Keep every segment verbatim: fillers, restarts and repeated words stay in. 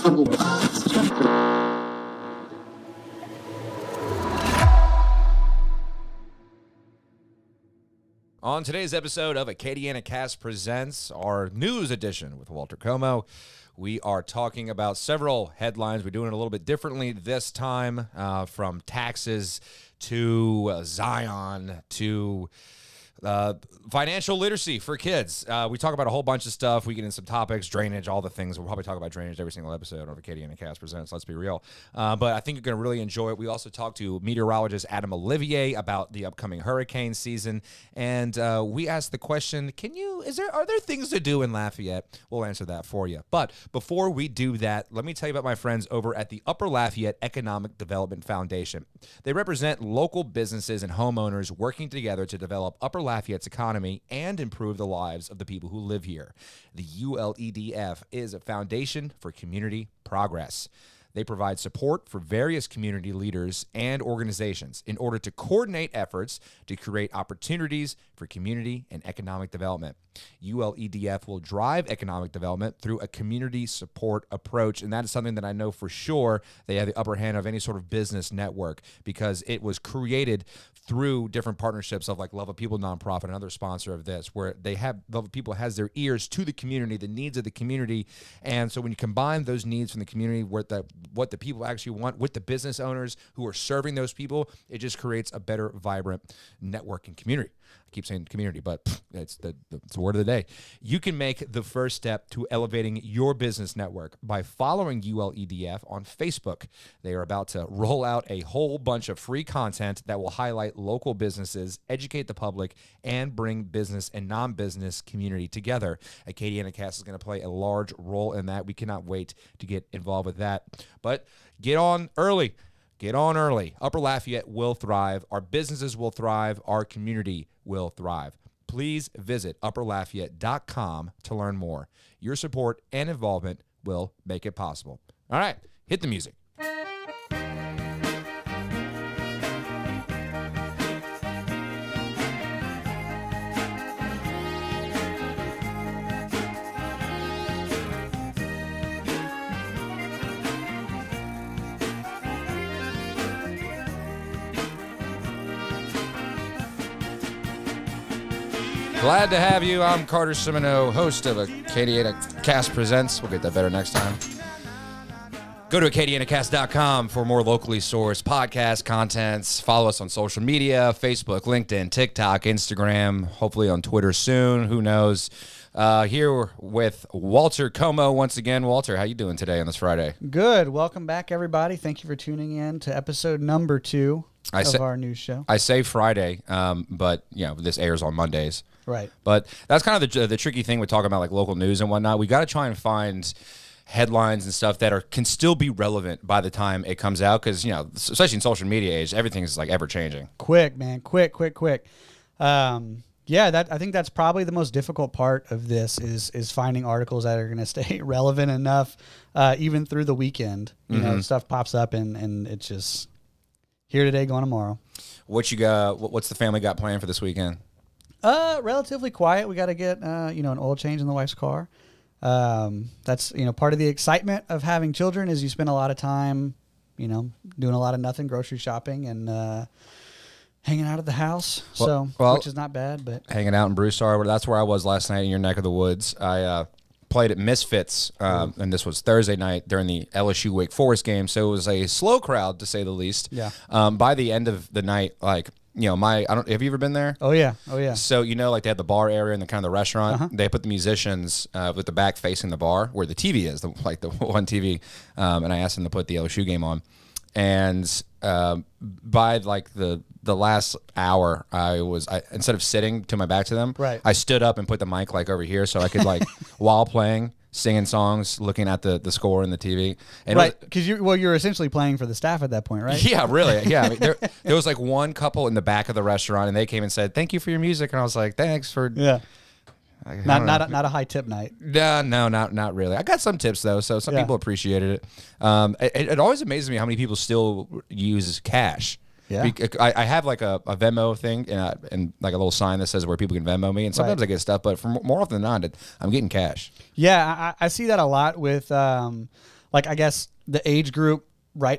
On today's episode of AcadianaCasts Presents, our news edition with Walter Comeaux, we are talking about several headlines. We're doing it a little bit differently this time, uh, from taxes to uh, Zion to uh, financial literacy for kids. Uh, we talk about a whole bunch of stuff. We get into some topics, drainage, all the things. We'll probably talk about drainage every single episode of AcadianaCasts Presents, let's be real. Uh, but I think you're going to really enjoy it. We also talked to meteorologist Adam Olivier about the upcoming hurricane season. And uh, we asked the question, can you, is there, are there things to do in Lafayette? We'll answer that for you. But before we do that, let me tell you about my friends over at the Upper Lafayette Economic Development Foundation. They represent local businesses and homeowners working together to develop Upper Lafayette's economy and improve the lives of the people who live here. The U L E D F is a foundation for community progress. They provide support for various community leaders and organizations in order to coordinate efforts to create opportunities for community and economic development. U L E D F will drive economic development through a community support approach, and that is something that I know for sure they have the upper hand of any sort of business network, because it was created through different partnerships of like Love of People nonprofit, another sponsor of this, where they have Love of People has their ears to the community, the needs of the community. And so when you combine those needs from the community, where the what the people actually want with the business owners who are serving those people, it just creates a better, vibrant network and community. I keep saying community, but pff, it's the, the, it's the word of the day. You can make the first step to elevating your business network by following U L E D F on Facebook. They are about to roll out a whole bunch of free content that will highlight local businesses, educate the public, and bring business and non-business community together. AcadianaCasts is going to play a large role in that. We cannot wait to get involved with that. But get on early. Get on early. Upper Lafayette will thrive. Our businesses will thrive. Our community will thrive. Please visit upper lafayette dot com to learn more. Your support and involvement will make it possible. All right, hit the music. Glad to have you. I'm Carter Simoneaux, host of AcadianaCasts Presents. We'll get that better next time. Go to Acadiana Cast dot com for more locally sourced podcast contents. Follow us on social media, Facebook, LinkedIn, TikTok, Instagram, hopefully on Twitter soon. Who knows? Uh, here with Walter Comeaux once again. Walter, how you doing today on this Friday? Good. Welcome back, everybody. Thank you for tuning in to episode number two I of say, our news show. I say Friday, um, but you know this airs on Mondays. Right. But that's kind of the, the tricky thing with talking about like local news and whatnot. We got to try and find headlines and stuff that are can still be relevant by the time it comes out, because, you know, especially in social media age, everything is like ever changing. Quick, man. Quick, quick, quick. Um, yeah, that I think that's probably the most difficult part of this is is finding articles that are going to stay relevant enough, uh, even through the weekend. You mm-hmm. know, stuff pops up and, and it's just here today, gone tomorrow. What you got? What's the family got planned for this weekend? Uh, relatively quiet. We got to get, uh, you know, an oil change in the wife's car. Um, that's, you know, part of the excitement of having children is you spend a lot of time, you know, doing a lot of nothing, grocery shopping and, uh, hanging out at the house. Well, so, well, which is not bad, but hanging out in Broussard. That's where I was last night in your neck of the woods. I, uh, played at Misfits, um, and this was Thursday night during the L S U Wake Forest game. So it was a slow crowd, to say the least. Yeah. Um, by the end of the night, like, you know, my, I don't, have you ever been there? Oh yeah. Oh yeah. So, you know, like they had the bar area and the kind of the restaurant, uh-huh. they put the musicians, uh, with the back facing the bar where the T V is, the, like the one T V. Um, and I asked them to put the L S U game on. And, um, by like the, the last hour, I was, I, instead of sitting to my back to them, right. I stood up and put the mic like over here so I could like, while playing, singing songs, looking at the, the score in the T V. And right, because you well, you're essentially playing for the staff at that point, right? Yeah, really. Yeah, I mean, there, there was like one couple in the back of the restaurant, and they came and said, "Thank you for your music," and I was like, "Thanks for." Yeah. I, not not a, not a high tip night. No, no, not not really. I got some tips though, so some yeah. people appreciated it. Um, it. It always amazes me how many people still use cash. Yeah, I, I have like a, a Venmo thing and, uh, and like a little sign that says where people can Venmo me, and sometimes right. I get stuff, but for more often than not, I'm getting cash. Yeah, I, I see that a lot with um, like I guess the age group right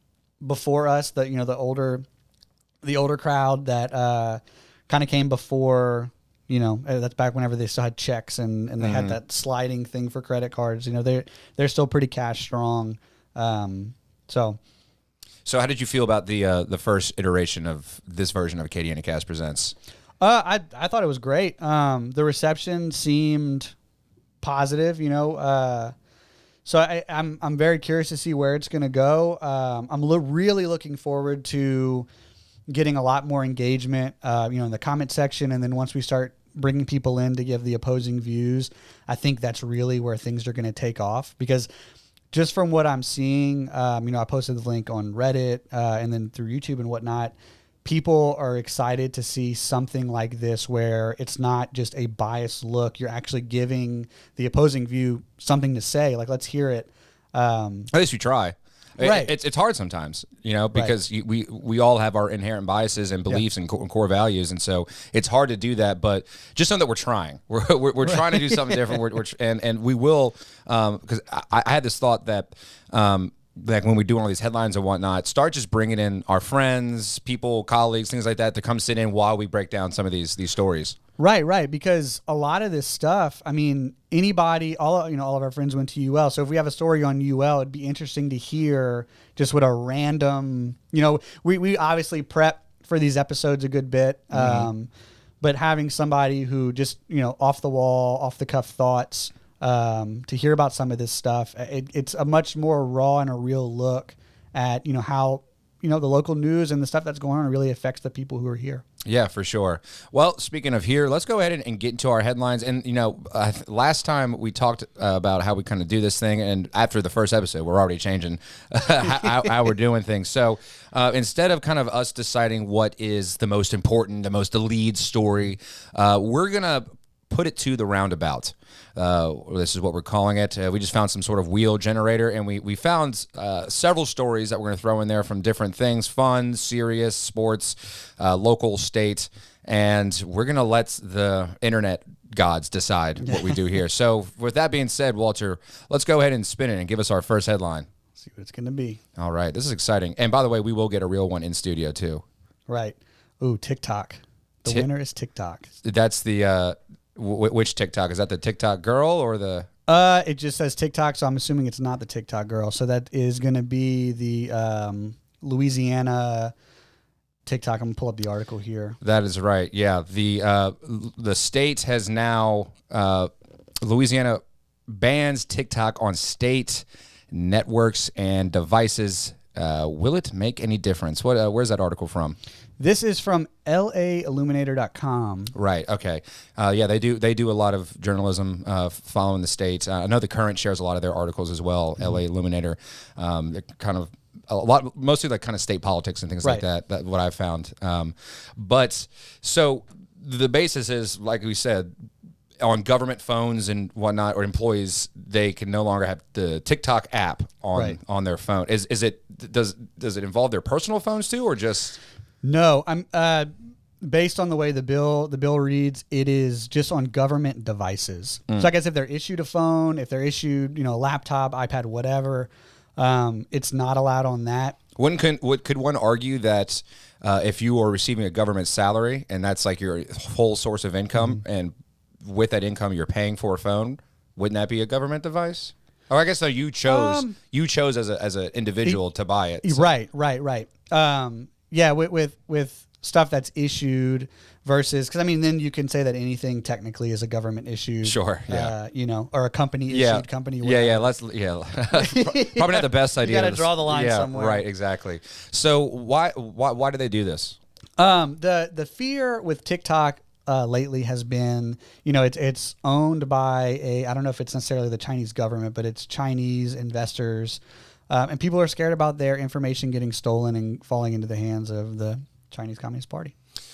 before us, the you know the older the older crowd that uh, kind of came before. You know, that's back whenever they still had checks and, and they mm-hmm. had that sliding thing for credit cards. You know, they're they're still pretty cash strong. Um, so, so how did you feel about the uh, the first iteration of this version of AcadianaCasts Presents? Uh, I I thought it was great. Um, the reception seemed positive. You know, uh, so I, I'm I'm very curious to see where it's going to go. Um, I'm lo- really looking forward to getting a lot more engagement, uh, you know, in the comment section. And then once we start bringing people in to give the opposing views, I think that's really where things are going to take off, because just from what I'm seeing, um, you know, I posted the link on Reddit uh, and then through YouTube and whatnot. People are excited to see something like this where it's not just a biased look. You're actually giving the opposing view something to say. Like, let's hear it. Um, At least you try. Right. It's it's hard sometimes, you know, because right. you, we we all have our inherent biases and beliefs yeah. and, core, and core values, and so it's hard to do that. But just know that we're trying. We're we're, we're right. trying to do something different. We're, we're and and we will, because um, I, I had this thought that. Um, like when we do all these headlines and whatnot, start just bringing in our friends, people, colleagues, things like that to come sit in while we break down some of these these stories. Right, right. Because a lot of this stuff, I mean, anybody, all you know, all of our friends went to U L. So if we have a story on U L, it'd be interesting to hear just what a random, you know, we, we obviously prep for these episodes a good bit. Mm-hmm. Um, but having somebody who just, you know, off the wall, off the cuff thoughts, um, to hear about some of this stuff, it, it's a much more raw and a real look at, you know, how, you know, the local news and the stuff that's going on really affects the people who are here. Yeah, for sure. Well, speaking of here, let's go ahead and, and get into our headlines. And, you know, uh, last time we talked uh, about how we kind of do this thing, and after the first episode, we're already changing uh, how, how we're doing things. So uh, instead of kind of us deciding what is the most important, the most the lead story, uh, we're going to put it to the roundabout. Uh, this is what we're calling it. Uh, we just found some sort of wheel generator, and we, we found uh, several stories that we're going to throw in there from different things, fun, serious, sports, uh, local, state, and we're going to let the internet gods decide what we do here. So with that being said, Walter, let's go ahead and spin it and give us our first headline. See what it's going to be. All right. This is exciting. And by the way, we will get a real one in studio too. Right. Ooh, TikTok. The Ti- winner is TikTok. That's the... Uh, W- which TikTok? Is that the TikTok girl or the... Uh, it just says TikTok, so I'm assuming it's not the TikTok girl. So that is going to be the um, Louisiana TikTok. I'm going to pull up the article here. That is right. Yeah. The uh, the state has now... Uh, Louisiana bans TikTok on state networks and devices. Uh, will it make any difference? What? Uh, where's that article from? This is from L A Illuminator dot com. Right. Okay. Uh, yeah, they do. They do a lot of journalism uh, following the state. Uh, I know the Current shares a lot of their articles as well. Mm-hmm. L A Illuminator. Um, they're kind of a lot, mostly like kind of state politics and things right. like that. That what I've found. Um, but so the basis is, like we said, on government phones and whatnot, or employees, they can no longer have the TikTok app on right. on their phone. Is is it does does it involve their personal phones too, or just? No, I'm uh, based on the way the bill the bill reads, it is just on government devices. Mm. So I guess if they're issued a phone, if they're issued, you know, a laptop, iPad, whatever, um, it's not allowed on that. One can, what, could one argue that uh, if you are receiving a government salary and that's like your whole source of income, mm-hmm. and with that income you're paying for a phone, wouldn't that be a government device? Or I guess though you chose um, you chose as a as an individual it, to buy it. So. Right, right, right. Um, Yeah, with, with with stuff that's issued versus, because I mean, then you can say that anything technically is a government issue. Sure. Yeah. Uh, you know, or a company issued yeah. company. Whatever. Yeah, yeah. Let's yeah. Probably not the best idea. You got to draw the line yeah, somewhere. Right. Exactly. So why why why do they do this? Um, the the fear with TikTok uh, lately has been, you know, it's it's owned by a, I don't know if it's necessarily the Chinese government, but it's Chinese investors. Um, and people are scared about their information getting stolen and falling into the hands of the Chinese Communist Party.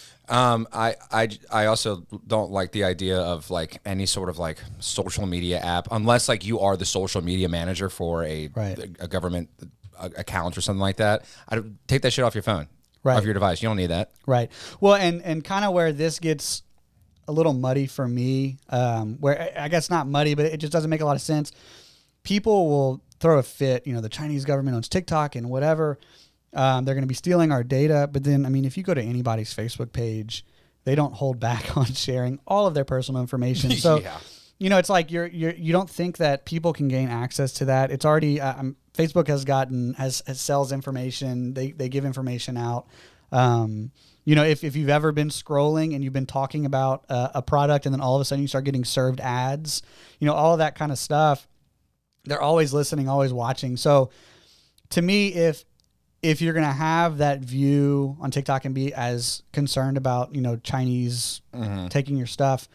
Um, I, I, I also don't like the idea of like any sort of like social media app, unless like you are the social media manager for a, right. a, a government account or something like that. I don't, take that shit off your phone, right. off your device. You don't need that. Right. Well, and, and kind of where this gets a little muddy for me, um, where I guess not muddy, but it just doesn't make a lot of sense. People will throw a fit. You know, the Chinese government owns TikTok and whatever. Um, they're going to be stealing our data. But then, I mean, if you go to anybody's Facebook page, they don't hold back on sharing all of their personal information. So, yeah. you know, it's like you're, you're, you don't think that people can gain access to that. It's already, um, Facebook has gotten, has, has sells information. They, they give information out. Um, you know, if, if you've ever been scrolling and you've been talking about uh, a product and then all of a sudden you start getting served ads, you know, all of that kind of stuff, they're always listening, always watching. So to me, if, if you're going to have that view on TikTok and be as concerned about, you know, Chinese mm-hmm. taking your stuff,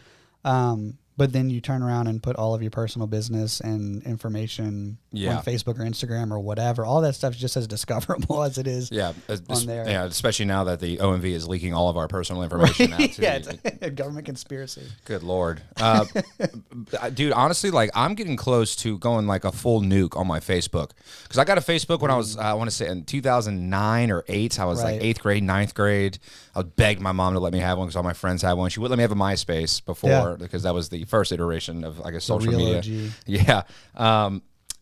um, but then you turn around and put all of your personal business and information yeah. on Facebook or Instagram or whatever, all that stuff is just as discoverable as it is yeah, on there. Yeah, especially now that the O M V is leaking all of our personal information out to yeah, it's a government conspiracy. Good Lord. Uh, dude, honestly, like I'm getting close to going like a full nuke on my Facebook. Because I got a Facebook when I was, uh, I want to say in two thousand nine or eight, I was right. like eighth grade, ninth grade. I would beg my mom to let me have one because all my friends had one. She wouldn't let me have a MySpace before yeah. because that was the first iteration of, I guess, social media. O G. Yeah. Um,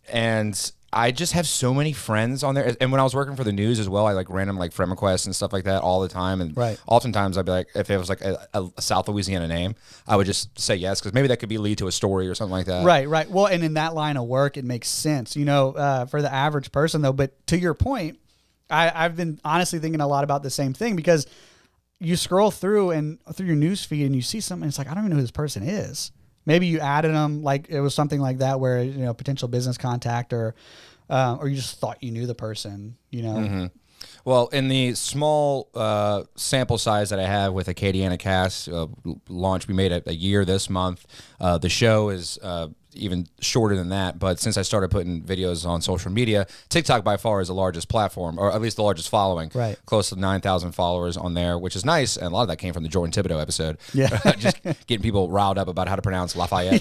and I just have so many friends on there. And when I was working for the news as well, I like random like friend requests and stuff like that all the time. And right. oftentimes I'd be like, if it was like a, a South Louisiana name, I would just say yes because maybe that could be lead to a story or something like that. Right, right. Well, and in that line of work, it makes sense, you know, uh, for the average person though. But to your point, I, I've been honestly thinking a lot about the same thing because you scroll through and through your news feed and you see something, it's like, I don't even know who this person is. Maybe you added them, like it was something like that where, you know, potential business contact or um, or you just thought you knew the person, you know. Mm-hmm. Well, in the small uh, sample size that I have with AcadianaCasts uh, launch, we made it a year this month. Uh, the show is uh, even shorter than that, but since I started putting videos on social media, TikTok by far is the largest platform, or at least the largest following. Right. Close to nine thousand followers on there, which is nice, and a lot of that came from the Jordan Thibodeau episode. Yeah. Just getting people riled up about how to pronounce Lafayette.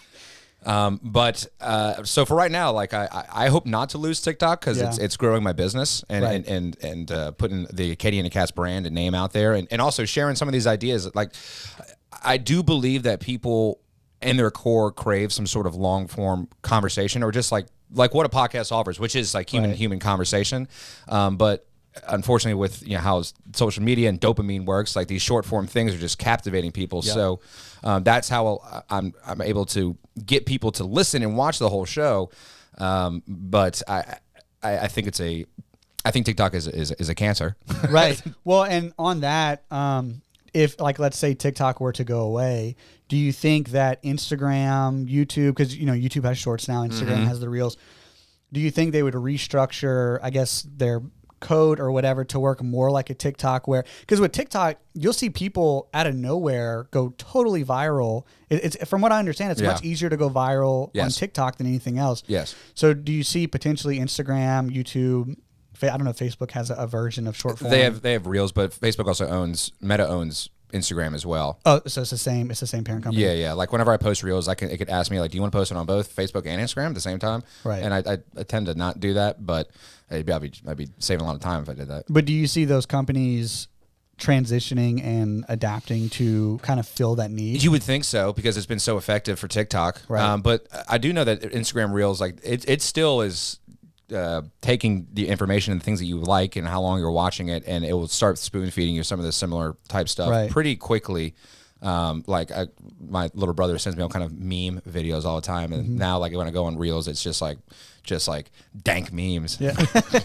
Um, but, uh, so for right now, like I, I hope not to lose TikTok because yeah. it's, it's growing my business and, right. and, and, and, uh, putting the AcadianaCasts brand and name out there and, and also sharing some of these ideas. Like I do believe that people in their core crave some sort of long form conversation or just like, like what a podcast offers, which is like human, right. human conversation. Um, but unfortunately with, you know, how social media and dopamine works, like these short form things are just captivating people. Yep. So, um, that's how I'm, I'm able to get people to listen and watch the whole show. Um, but I, I, I think it's a, I think TikTok is, is, is a cancer. Right. Well, and on that, um, if like, let's say TikTok were to go away, do you think that Instagram, YouTube, cause you know, YouTube has shorts now, Instagram mm-hmm. has the reels. Do you think they would restructure, I guess, their code or whatever to work more like a TikTok where, because with TikTok, you'll see people out of nowhere go totally viral. It, it's from what I understand, it's yeah. much easier to go viral yes. on TikTok than anything else. Yes. So do you see potentially Instagram, YouTube, I don't know if Facebook has a, a version of short form. They have, they have reels, but Facebook also owns, Meta owns Instagram as well. Oh, so it's the same. It's the same parent company. Yeah, yeah. Like whenever I post reels, I can it could ask me like, do you want to post it on both Facebook and Instagram at the same time? Right. And I, I, I tend to not do that, but I'd be, I'd be I'd be saving a lot of time if I did that. But do you see those companies transitioning and adapting to kind of fill that need? You would think so because it's been so effective for TikTok. Right. Um, but I do know that Instagram Reels, like it, it still is. Uh, taking the information and the things that you like and how long you're watching it, and it will start spoon feeding you some of the similar type stuff right. pretty quickly. Um, like I, my little brother sends me all kind of meme videos all the time, and mm-hmm. now like when I go on Reels, it's just like just like dank memes. Yeah.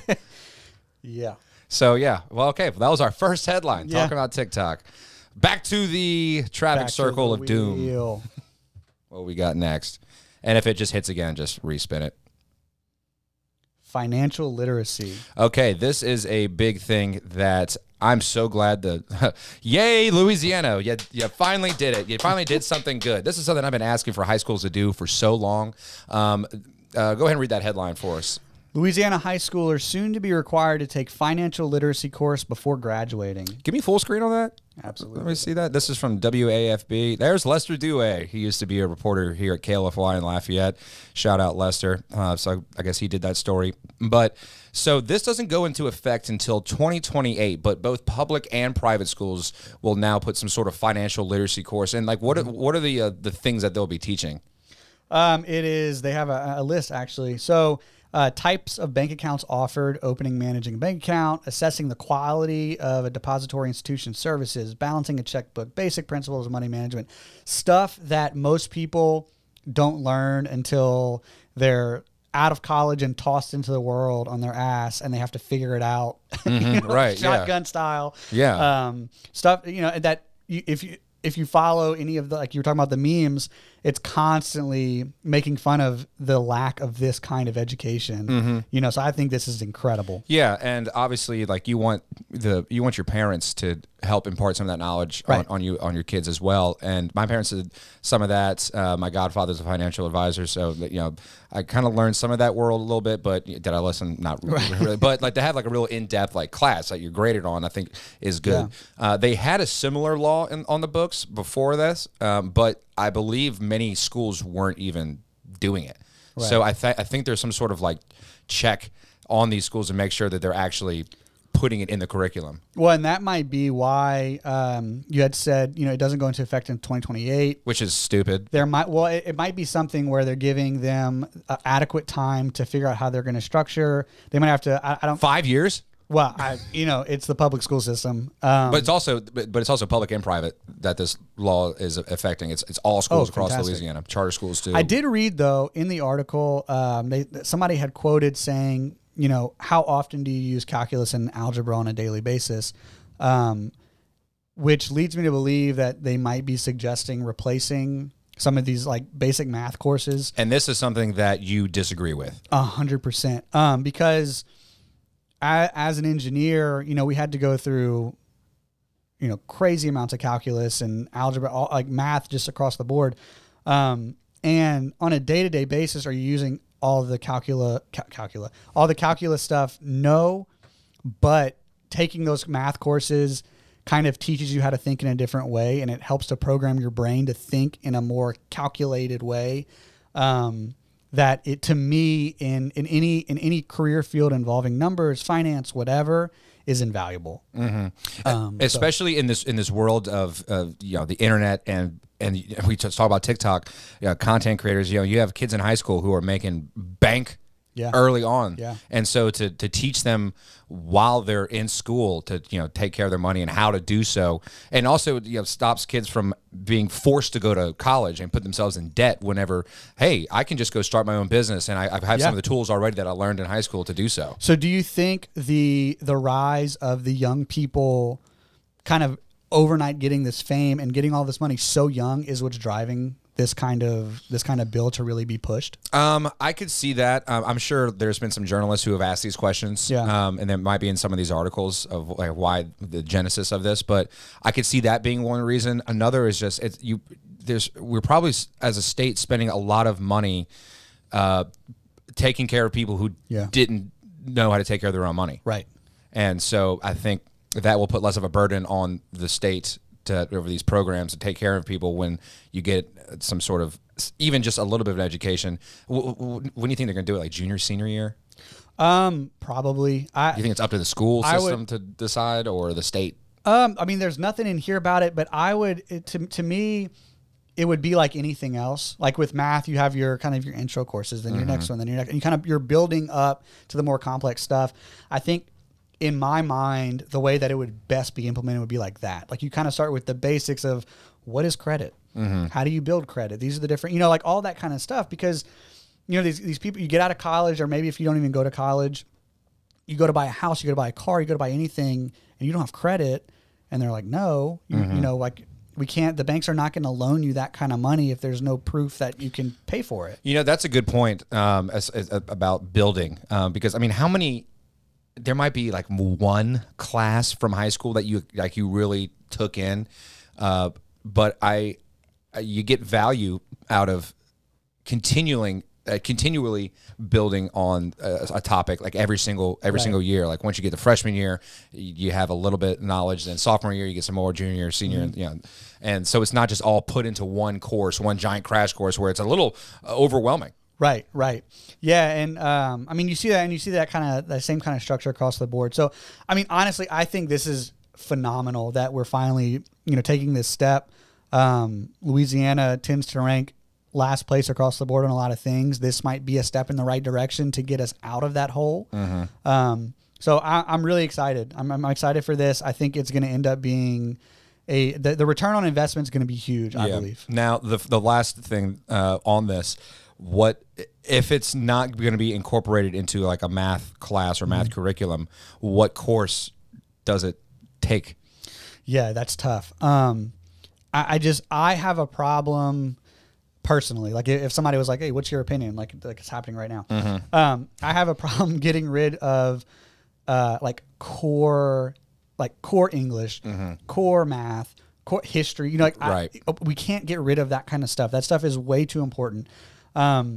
Yeah. So yeah, well, okay, well, that was our first headline yeah. talking about TikTok. Back to the traffic Back circle of wheel. doom. What we got next? And if it just hits again, just respin it. Financial literacy. Okay, this is a big thing that I'm so glad that, yay, Louisiana, you, you finally did it. You finally did something good. This is something I've been asking for high schools to do for so long. Um, uh, go ahead and read that headline for us. Louisiana high schoolers soon to be required to take financial literacy course before graduating. Give me full screen on that. Absolutely. Let me see that. This is from W A F B. There's Lester Dewey. He used to be a reporter here at K L F Y in Lafayette. Shout out Lester. Uh, so I guess he did that story. But so this doesn't go into effect until twenty twenty-eight, but both public and private schools will now put some sort of financial literacy course. And like, what are, what are the uh, the things that they'll be teaching? Um, it is, they have a, a list actually. So Uh, types of bank accounts offered, opening, managing a bank account, assessing the quality of a depository institution services, balancing a checkbook, basic principles of money management, stuff that most people don't learn until they're out of college and tossed into the world on their ass, and they have to figure it out, Mm-hmm, you know, right? shotgun yeah. style, Yeah. um, stuff. You know that you, if you if you follow any of the, like you were talking about the memes, it's constantly making fun of the lack of this kind of education. Mm-hmm. You know, so I think this is incredible. Yeah, and obviously, like you want the you want your parents to help impart some of that knowledge Right. on, on you on your kids as well. And my parents did some of that. Uh, my godfather's a financial advisor, so you know I kind of learned some of that world a little bit. But did I listen? Not really. Right. really. But like to have like a real in depth like class that you're graded on, I think is good. Yeah. Uh, they had a similar law in, on the books before this, um, but I believe many schools weren't even doing it. Right. So I th- I think there's some sort of like check on these schools to make sure that they're actually putting it in the curriculum. Well, and that might be why um, you had said, you know, it doesn't go into effect in twenty twenty-eight. Which is stupid. There might, well, it, it might be something where they're giving them uh, adequate time to figure out how they're going to structure. They might have to, I, I don't, Five years? well, I, you know, it's the public school system. Um, But it's also but, but it's also public and private that this law is affecting. It's it's all schools Oh, across fantastic. Louisiana, charter schools too. I did read, though, in the article, um, they, somebody had quoted saying, you know, how often do you use calculus and algebra on a daily basis? Um, which leads me to believe that they might be suggesting replacing some of these like basic math courses. And this is something that you disagree with. A hundred percent. Um, because I, as an engineer, you know, we had to go through, you know, crazy amounts of calculus and algebra, all, like math just across the board. Um, and on a day-to-day basis, are you using all the calcula, cal- calcula, all the calculus stuff? No, but taking those math courses kind of teaches you how to think in a different way, and it helps to program your brain to think in a more calculated way. Um, that it, to me, in, in any in any career field involving numbers, finance, whatever, is invaluable. Mm-hmm. Um, Especially so. in this in this world of, of you know the internet and and we just talk about TikTok, you know, content creators. You know, you have kids in high school who are making bank Yeah. early on, Yeah. and so to to teach them while they're in school to you know take care of their money and how to do so, and also you know stops kids from being forced to go to college and put themselves in debt whenever, hey, I can just go start my own business and I, I have Yeah. some of the tools already that I learned in high school to do so. So do you think the the rise of the young people kind of overnight getting this fame and getting all this money so young is what's driving this kind of this kind of bill to really be pushed? Um, I could see that. Um, I'm sure there's been some journalists who have asked these questions. Yeah. Um, and there might be in some of these articles of like why the genesis of this, but I could see that being one reason. Another is just it's you. There's we're probably as a state spending a lot of money, uh, taking care of people who Yeah. didn't know how to take care of their own money. Right. And so I think that will put less of a burden on the state to over these programs to take care of people when you get some sort of even just a little bit of an education. W- w- when do you think they're going to do it? Like junior, senior year? Um, probably. I Do you think it's up to the school I system would- to decide or the state? Um, I mean, there's nothing in here about it, but I would, it, to, to me, it would be like anything else. Like with math, you have your kind of your intro courses, then your next one, then your next, and you kind of, you're building up to the more complex stuff. I think in my mind, the way that it would best be implemented would be like that. Like you kind of start with the basics of what is credit? Mm-hmm. How do you build credit? These are the different, you know, like all that kind of stuff, because, you know, these, these people, you get out of college, or maybe if you don't even go to college, you go to buy a house, you go to buy a car, you go to buy anything, and you don't have credit. And they're like, no, you, Mm-hmm. you know, like we can't, the banks are not going to loan you that kind of money if there's no proof that you can pay for it. You know, that's a good point um, as, as, about building um, because, I mean, how many, there might be like one class from high school that you like you really took in, uh, but I, you get value out of continuing, uh, continually building on a, a topic like every single every Right. single year. Like once you get to freshman year, you have a little bit of knowledge. Then sophomore year, you get some more. Junior year, senior, Mm-hmm. and, you know, and so it's not just all put into one course, one giant crash course where it's a little uh, overwhelming. Right, right. Yeah, and um, I mean, you see that, and you see that kind of, that same kind of structure across the board. So, I mean, honestly, I think this is phenomenal that we're finally, you know, taking this step. Um, Louisiana tends to rank last place across the board on a lot of things. This might be a step in the right direction to get us out of that hole. Mm-hmm. Um, so I, I'm really excited. I'm, I'm excited for this. I think it's going to end up being a the, the return on investment is going to be huge, I yeah. believe. Now, the the last thing uh, on this, what if it's not going to be incorporated into like a math class or math mm-hmm. curriculum? What course does it take? Yeah, that's tough. Um, I, I just I have a problem. Personally, like if somebody was like, "Hey, what's your opinion?" Like, like it's happening right now. Mm-hmm. Um, I have a problem getting rid of, uh, like core, like core English, mm-hmm. core math, core history. You know, like right. I, we can't get rid of that kind of stuff. That stuff is way too important. Um,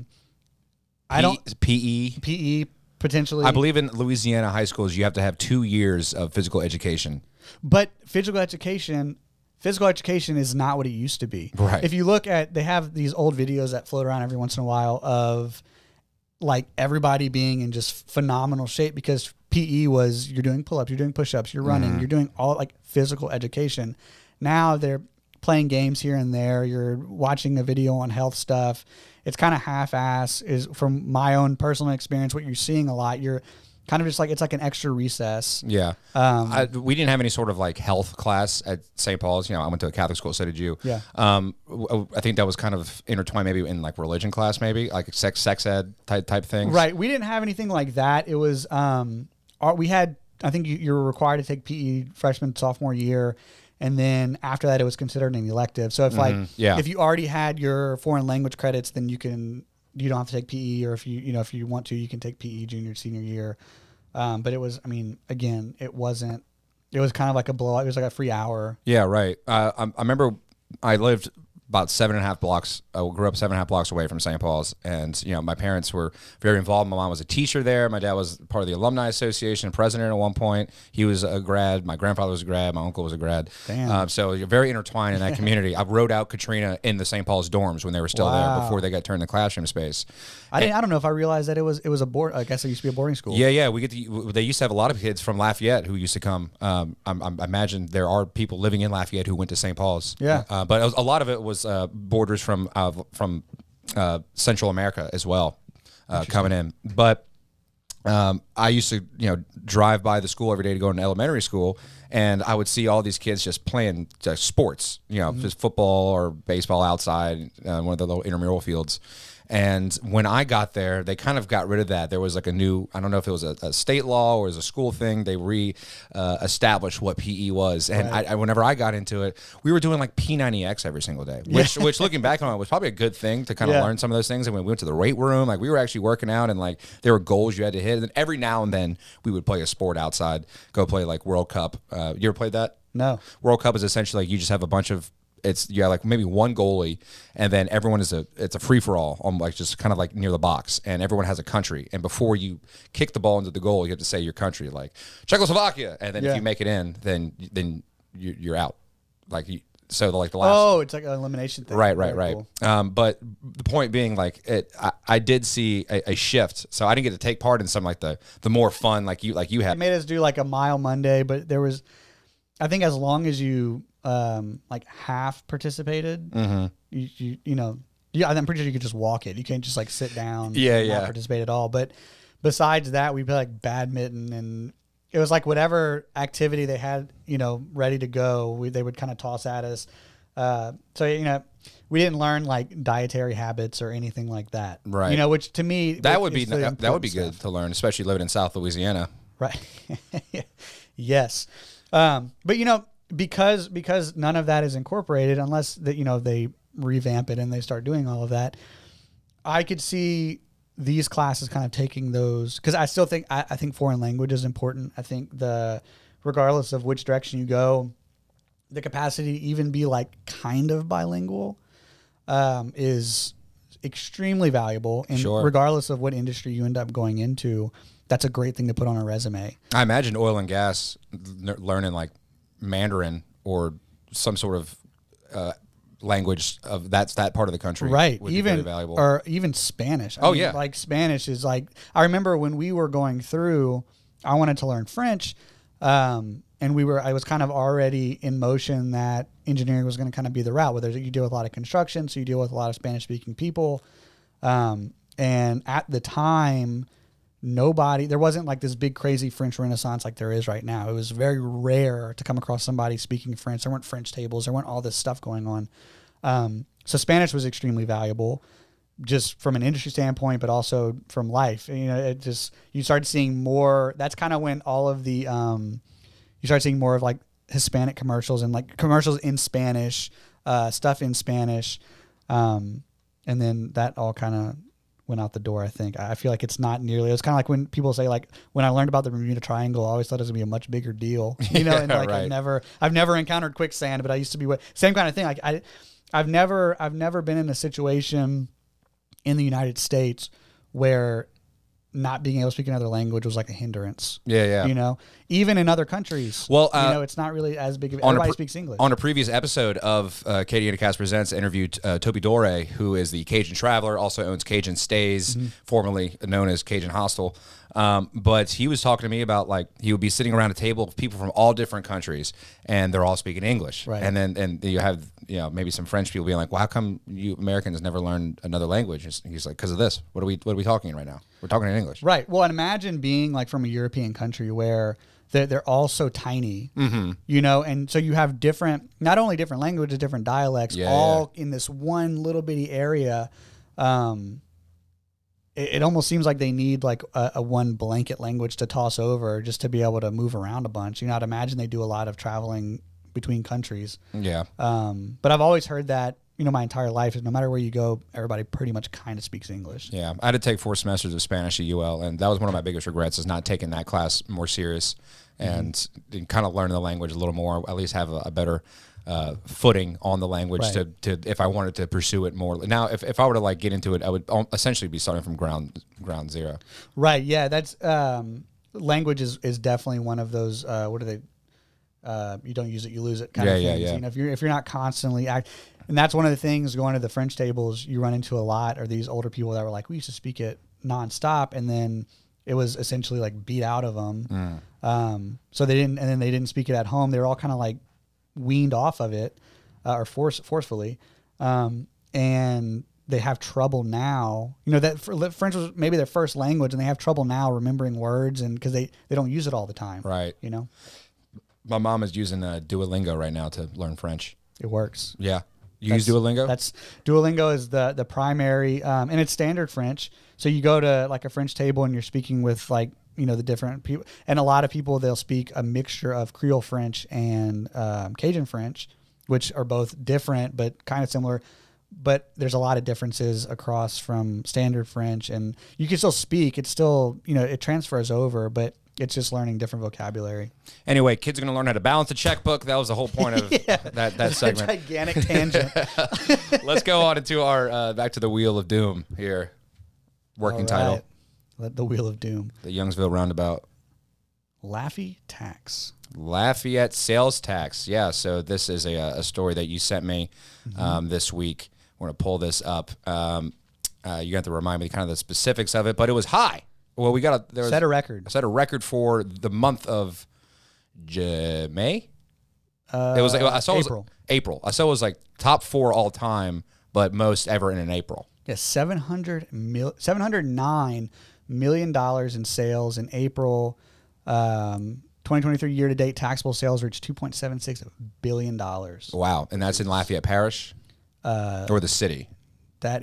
P- I don't P E P E potentially. I believe in Louisiana high schools you have to have two years of physical education. But physical education. Physical education is not what it used to be. Right. If you look at, they have these old videos that float around every once in a while of like everybody being in just phenomenal shape because P E was you're doing pull-ups, you're doing push-ups, you're running, mm-hmm. you're doing all like physical education. Now they're playing games here and there. You're watching a video on health stuff. It's kind of half-ass is from my own personal experience. What you're seeing a lot, you're kind of just like, it's like an extra recess. Yeah. Um, I, we didn't have any sort of like health class at Saint Paul's. You know, I went to a Catholic school, so did you. Yeah. Um, I think that was kind of intertwined maybe in like religion class, maybe like sex, sex ed type, type things. Right. We didn't have anything like that. It was, um, our, we had, I think you, you were required to take P E freshman, sophomore year. And then after that, it was considered an elective. So if mm-hmm. like, yeah. if you already had your foreign language credits, then you can, you don't have to take P E, or if you, you know, if you want to, you can take P E junior, senior year. Um, but it was, I mean, again, it wasn't, it was kind of like a blowout. It was like a free hour. Yeah, right. Uh, I, I remember I lived about seven and a half blocks. I grew up seven and a half blocks away from Saint Paul's. And, you know, my parents were very involved. My mom was a teacher there. My dad was part of the Alumni Association, president at one point. He was a grad. My grandfather was a grad. My uncle was a grad. Damn. Um, so you're very intertwined in that community. I rode out Katrina in the Saint Paul's dorms when they were still wow. there before they got turned to classroom space. I didn't. I don't know if I realized that it was it was a board. I guess it used to be a boarding school. Yeah, yeah. We get to, they used to have a lot of kids from Lafayette who used to come. Um, I, I imagine there are people living in Lafayette who went to Saint Paul's. Yeah, uh, but it was, a lot of it was uh, boarders from uh, from uh, Central America as well uh, coming in. But um, I used to you know drive by the school every day to go to elementary school, and I would see all these kids just playing just sports. You know, mm-hmm. just football or baseball outside uh, one of the little intramural fields. And when I got there, they kind of got rid of that. There was like a new, I don't know if it was a, a state law or it was a school thing. They re-established uh, what P E was. And right. I, I, whenever I got into it, we were doing like P ninety X every single day, which, yeah. which looking back on it was probably a good thing to kind of yeah. learn some of those things. And when we went to the weight room, like we were actually working out and like there were goals you had to hit. And then every now and then we would play a sport outside, go play like World Cup. Uh, you ever played that? No. World Cup is essentially like you just have a bunch of It's yeah, like maybe one goalie, and then everyone is a it's a free for all, on like just kind of like near the box, and everyone has a country. And before you kick the ball into the goal, you have to say your country, like Czechoslovakia, and then yeah. if you make it in, then then you, you're out. Like you, so, the, like the last. Oh, it's like an elimination thing. Right, right, Very right. cool. Um, but the point being, like it, I, I did see a, a shift. So I didn't get to take part in some like the the more fun like you like you had. They made us do like a mile Monday, but there was, I think, as long as you. Um, like half participated, mm-hmm. you, you you know, yeah, I'm pretty sure you could just walk it. You can't just like sit down, yeah, and yeah, not participate at all. But besides that, we played like badminton, and it was like whatever activity they had, you know, ready to go, we, they would kind of toss at us. Uh, so you know, we didn't learn like dietary habits or anything like that, right? You know, which to me that would be that, that would be good stuff. to learn, especially living in South Louisiana, right? Yes, um, but you know. Because because none of that is incorporated, unless that you know they revamp it and they start doing all of that, I could see these classes kind of taking those, because I still think I, I think foreign language is important. I think the regardless of which direction you go, the capacity to even be like kind of bilingual um, is extremely valuable. And sure. regardless of what industry you end up going into, that's a great thing to put on a resume. I imagine oil and gas learning like Mandarin or some sort of uh, language of that's that part of the country, right? Would even be very valuable. Or even Spanish. I oh mean, yeah, like Spanish is like I remember when we were going through. I wanted to learn French, um, and we were, I was kind of already in motion that engineering was going to kind of be the route, whether you deal with a lot of construction, so you deal with a lot of Spanish speaking people. Um, and at the time, nobody, there wasn't like this big crazy French renaissance like there is right now. It was very rare to come across somebody speaking French. There weren't French tables. There weren't all this stuff going on. Um, so Spanish was extremely valuable, just from an industry standpoint, but also from life. You know, it just, you started seeing more, that's kind of when all of the, um, you start seeing more of like Hispanic commercials and like commercials in Spanish, uh, stuff in Spanish. Um, and then that all kind of went out the door, I think. I feel like it's not nearly, it's kind of like when people say like, when I learned about the Bermuda Triangle, I always thought it was gonna be a much bigger deal, you know, and like, right. I've never, I've never encountered quicksand, but I used to be what, same kind of thing. Like I, I've never, I've never been in a situation in the United States where not being able to speak another language was like a hindrance. Yeah, yeah. You know, even in other countries, well, uh, you know, it's not really as big of, everybody pre- speaks English. On a previous episode of uh, AcadianaCasts Presents, interviewed uh, Toby Dore, who is the Cajun Traveler, also owns Cajun Stays, mm-hmm. formerly known as Cajun Hostel. Um, but he was talking to me about like he would be sitting around a table of people from all different countries, and they're all speaking English. Right. And then and you have you know maybe some French people being like, "Well, how come you Americans never learned another language?" And he's like, "Because of this. What are we What are we talking right now? We're talking in English." Right. Well, and imagine being like from a European country where they're, they're all so tiny, mm-hmm. you know, and so you have different, not only different languages, different dialects, yeah, all yeah. in this one little bitty area. Um, it, it almost seems like they need like a, a one blanket language to toss over just to be able to move around a bunch. You know, I'd imagine they do a lot of traveling between countries. Yeah. Um, but I've always heard that, you know, my entire life is no matter where you go, everybody pretty much kind of speaks English. Yeah. I had to take four semesters of Spanish at U L, and that was one of my biggest regrets is not taking that class more serious and mm-hmm. kind of learning the language a little more, at least have a, a better uh, footing on the language right. to, to if I wanted to pursue it more. Now, if, if I were to like get into it, I would essentially be starting from ground ground zero. Right. Yeah. That's um, language is, is definitely one of those, uh, what are they? Uh, you don't use it, you lose it kind yeah, of things. Yeah, yeah. You know, if you're, if you're not constantly act, and that's one of the things going to the French tables you run into a lot are these older people that were like, we used to speak it nonstop. And then it was essentially like beat out of them. Mm. Um, so they didn't, and then they didn't speak it at home. They were all kind of like weaned off of it, uh, or force forcefully. Um, and they have trouble now, you know, that French was maybe their first language and they have trouble now remembering words and cause they, they don't use it all the time. Right. You know, my mom is using uh, Duolingo right now to learn French. It works. Yeah. You that's, use Duolingo? That's Duolingo is the the primary, um, and it's standard French. So you go to like a French table and you're speaking with like, you know, the different people, and a lot of people, they'll speak a mixture of Creole French and um, Cajun French, which are both different but kind of similar. But there's a lot of differences across from standard French, and you can still speak. It's still, you know, it transfers over, but it's just learning different vocabulary. Anyway, kids are going to learn how to balance a checkbook. That was the whole point of yeah, that, that segment. A gigantic tangent. Let's go on into our, uh, back to the Wheel of Doom here. Working right. title. Let the Wheel of Doom. The Youngsville Roundabout. Lafayette tax. Lafayette sales tax. Yeah, so this is a, a story that you sent me mm-hmm. um, this week. We're going to pull this up. Um, uh, you have to remind me kind of the specifics of it, but it was high. Well, we got a there was, set a record. Set a record for the month of J- May. Uh, it was like I saw April. It was April. I saw it was like top four all time, but most ever in an April. Yeah, seven hundred mil, seven hundred nine million dollars in sales in April. Um, twenty twenty-three year to date taxable sales reached two point seven six billion dollars. Wow, and that's in Lafayette Parish, uh, or the city. That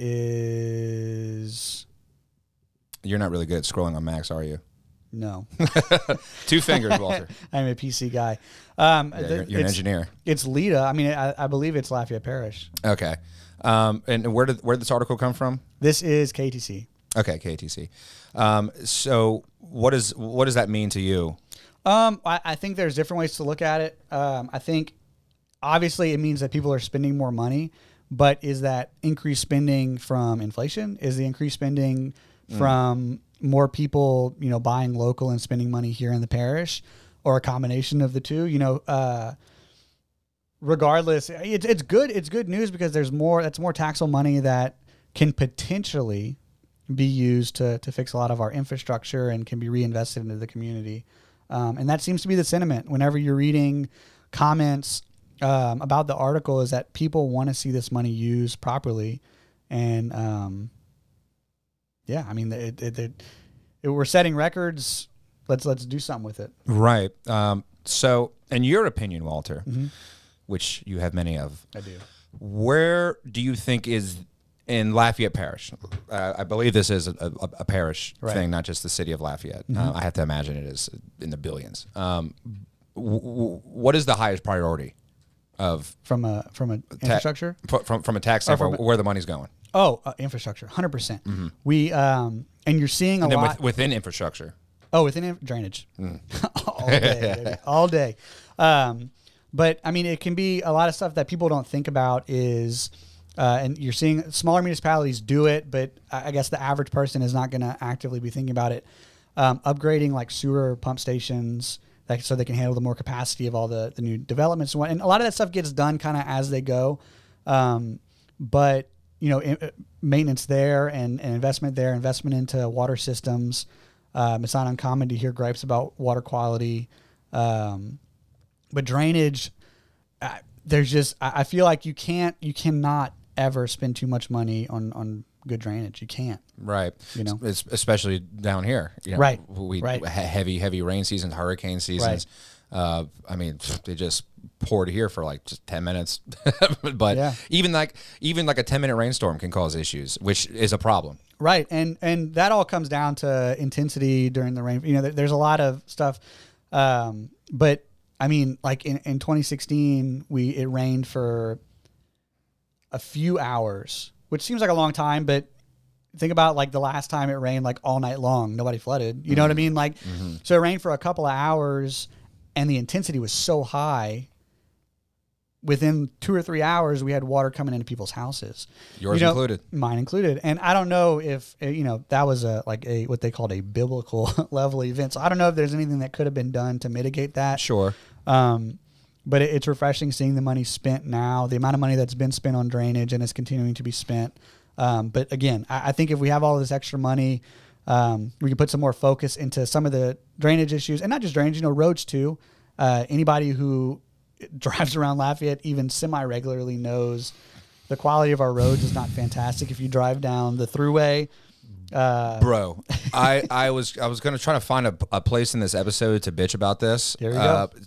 is. You're not really good at scrolling on Macs, are you? No. Two fingers, Walter. I'm a P C guy. Um, yeah, you're, you're an engineer. It's Lita. I mean, I, I believe it's Lafayette Parish. Okay. Um, and where did where did this article come from? This is K T C. Okay, K T C. Um, so what is what does that mean to you? Um, I, I think there's different ways to look at it. Um, I think obviously it means that people are spending more money, but is that increased spending from inflation? Is the increased spending from mm. more people, you know, buying local and spending money here in the parish, or a combination of the two? You know, uh, regardless, it's it's good. It's good news because there's more. That's more taxable money that can potentially be used to to fix a lot of our infrastructure and can be reinvested into the community. Um, and that seems to be the sentiment whenever you're reading comments um, about the article, is that people want to see this money used properly. And um, yeah, I mean, it, it, it, it, we're setting records. Let's let's do something with it. Right. Um, so, in your opinion, Walter, Mm-hmm. which you have many of, I do. where do you think is in Lafayette Parish? Uh, I believe this is a, a, a parish Right. thing, not just the city of Lafayette. Mm-hmm. Uh, I have to imagine it is in the billions. Um, w- w- what is the highest priority of From a from a ta- infrastructure? fr- from from a tax Or standpoint, from where the money's going? Oh, uh, infrastructure, one hundred percent. We um, and you're seeing a And then lot. with, within infrastructure. Oh, within inf- drainage, Mm. all day, baby, all day. Um, but I mean, it can be a lot of stuff that people don't think about. Is uh, and you're seeing smaller municipalities do it, but I I guess the average person is not going to actively be thinking about it. Um, upgrading like sewer pump stations, that, so they can handle the more capacity of all the, the new developments and what. And a lot of that stuff gets done kind of as they go. Um, but you know, in, uh, maintenance there and, and investment there, investment into water systems. Um, it's not uncommon to hear gripes about water quality. Um, but drainage, uh, there's just, I, I feel like you can't, you cannot ever spend too much money on, on good drainage. You can't. Right. You know? Es- especially down here. You know, Right. We Right. he- heavy, heavy rain seasons, hurricane seasons. Uh, I mean, they just poured here for like just ten minutes. But Yeah. even like even like a ten minute rainstorm can cause issues, which is a problem. Right. And, and that all comes down to intensity during the rain. You know, there, there's a lot of stuff. Um, but I mean, like in, in twenty sixteen, we, it rained for a few hours, which seems like a long time, but think about like the last time it rained like all night long, nobody flooded. You know what I mean? Like, Mm-hmm. so it rained for a couple of hours and the intensity was so high. Within two or three hours, we had water coming into people's houses. Yours You know, included. Mine included. And I don't know if, uh, you know, that was a like a what they called a biblical level event. So I don't know if there's anything that could have been done to mitigate that. Sure. Um, but it, it's refreshing seeing the money spent now, the amount of money that's been spent on drainage and is continuing to be spent. Um, but again, I, I think if we have all this extra money, um, we can put some more focus into some of the drainage issues, and not just drainage, you know, roads too. Uh, anybody who drives around Lafayette even semi-regularly knows the quality of our roads is not fantastic. If you drive down the thruway, uh, Bro, I, I was I was gonna try to find a, a place in this episode to bitch about this. There you uh, go.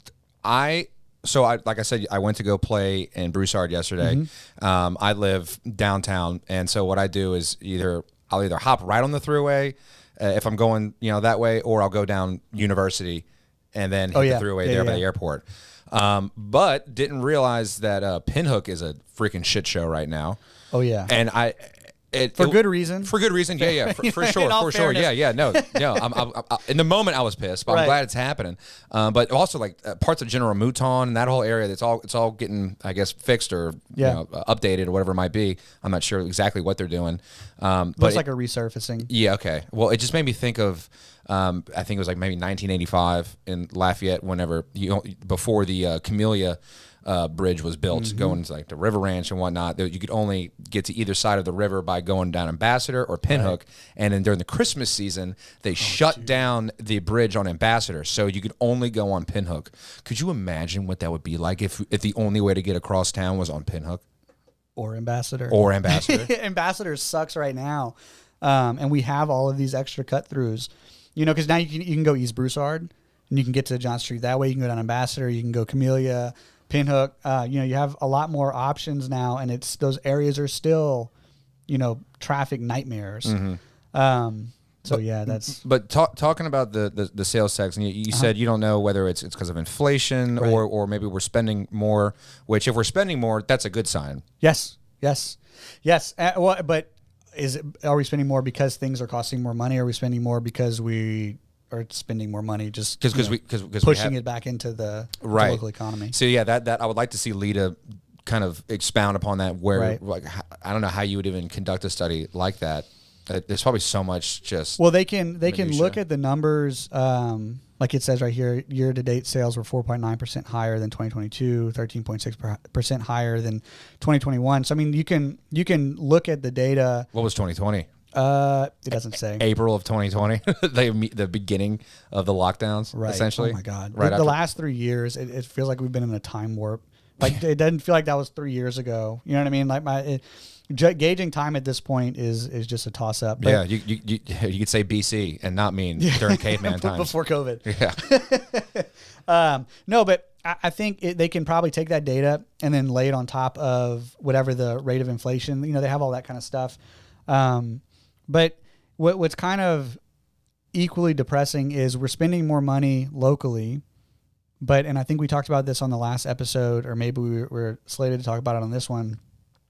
I so I like I said, I went to go play in Broussard yesterday. Mm-hmm. Um, I live downtown, and so what I do is either I'll either hop right on the thruway uh, if I'm going you know that way, or I'll go down University and then hit Oh, yeah. the thruway Yeah, there by yeah. the airport. Um, but didn't realize that uh, Pinhook is a freaking shit show right now. oh yeah, And I, it, for it- good reason. For good reason, yeah, yeah, for, for In sure, all for sure, fairness. yeah, yeah, no, no. I'm, I'm, I'm, in the moment, I was pissed, but Right. I'm glad it's happening. Um, but also, like uh, parts of General Mouton and that whole area, that's all, it's all getting, I guess, fixed or Yeah. you know, uh, updated or whatever it might be. I'm not sure exactly what they're doing. Um, but Looks it- like a resurfacing. yeah, okay. Well, it just made me think of, um, I think it was like maybe nineteen eighty-five in Lafayette, whenever you know, before the uh, Camellia uh, Bridge was built, Mm-hmm. going going to like the River Ranch and whatnot. That you could only get to either side of the river by going down Ambassador or Pinhook. And then during the Christmas season, they shut down the bridge on Ambassador, so you could only go on Pinhook. Could you imagine what that would be like if if the only way to get across town was on Pinhook Or Ambassador. or Ambassador? Ambassador sucks right now. Um, and we have all of these extra cut throughs, you know, because now you can, you can go East Broussard and you can get to John Street that way. You can go down Ambassador, you can go Camellia, Pinhook. Uh, you know, you have a lot more options now, and it's those areas are still, you know, traffic nightmares. Mm-hmm. Um, so yeah, that's But talk, talking about the, the, the sales tax, and you, you Uh-huh. said you don't know whether it's it's because of inflation Right. or or maybe we're spending more. Which if we're spending more, that's a good sign. yes, yes, yes. Uh, well, but is it, are we spending more because things are costing more money? Or are we spending more because we are spending more money just Because you because know, we because because pushing we have, it back into the, the Right. local economy? So yeah, that that I would like to see Lita kind of expound upon that. Where Right. like h- I don't know how you would even conduct a study like that. Uh, There's probably so much just Well, they can they can Minutia. look at the numbers. Um, like it says right here, year to date sales were four point nine percent higher than twenty twenty-two, thirteen point six percent higher than twenty twenty-one. So I mean, you can you can look at the data. what was twenty twenty. Uh, it doesn't say. April of twenty twenty, the the beginning of the lockdowns, Right. essentially. Oh my God. Right. The, the last three years, it, it feels like we've been in a time warp. Like it doesn't feel like that was three years ago. You know what I mean? Like my it, j- gauging time at this point is is just a toss up. Yeah, you, you you you could say B C and not mean during caveman times before COVID. Yeah. um, no, but I, I think it, they can probably take that data and then lay it on top of whatever the rate of inflation. You know, they have all that kind of stuff. Um, but what what's kind of equally depressing is we're spending more money locally. But, and I think we talked about this on the last episode, or maybe we were, we're slated to talk about it on this one.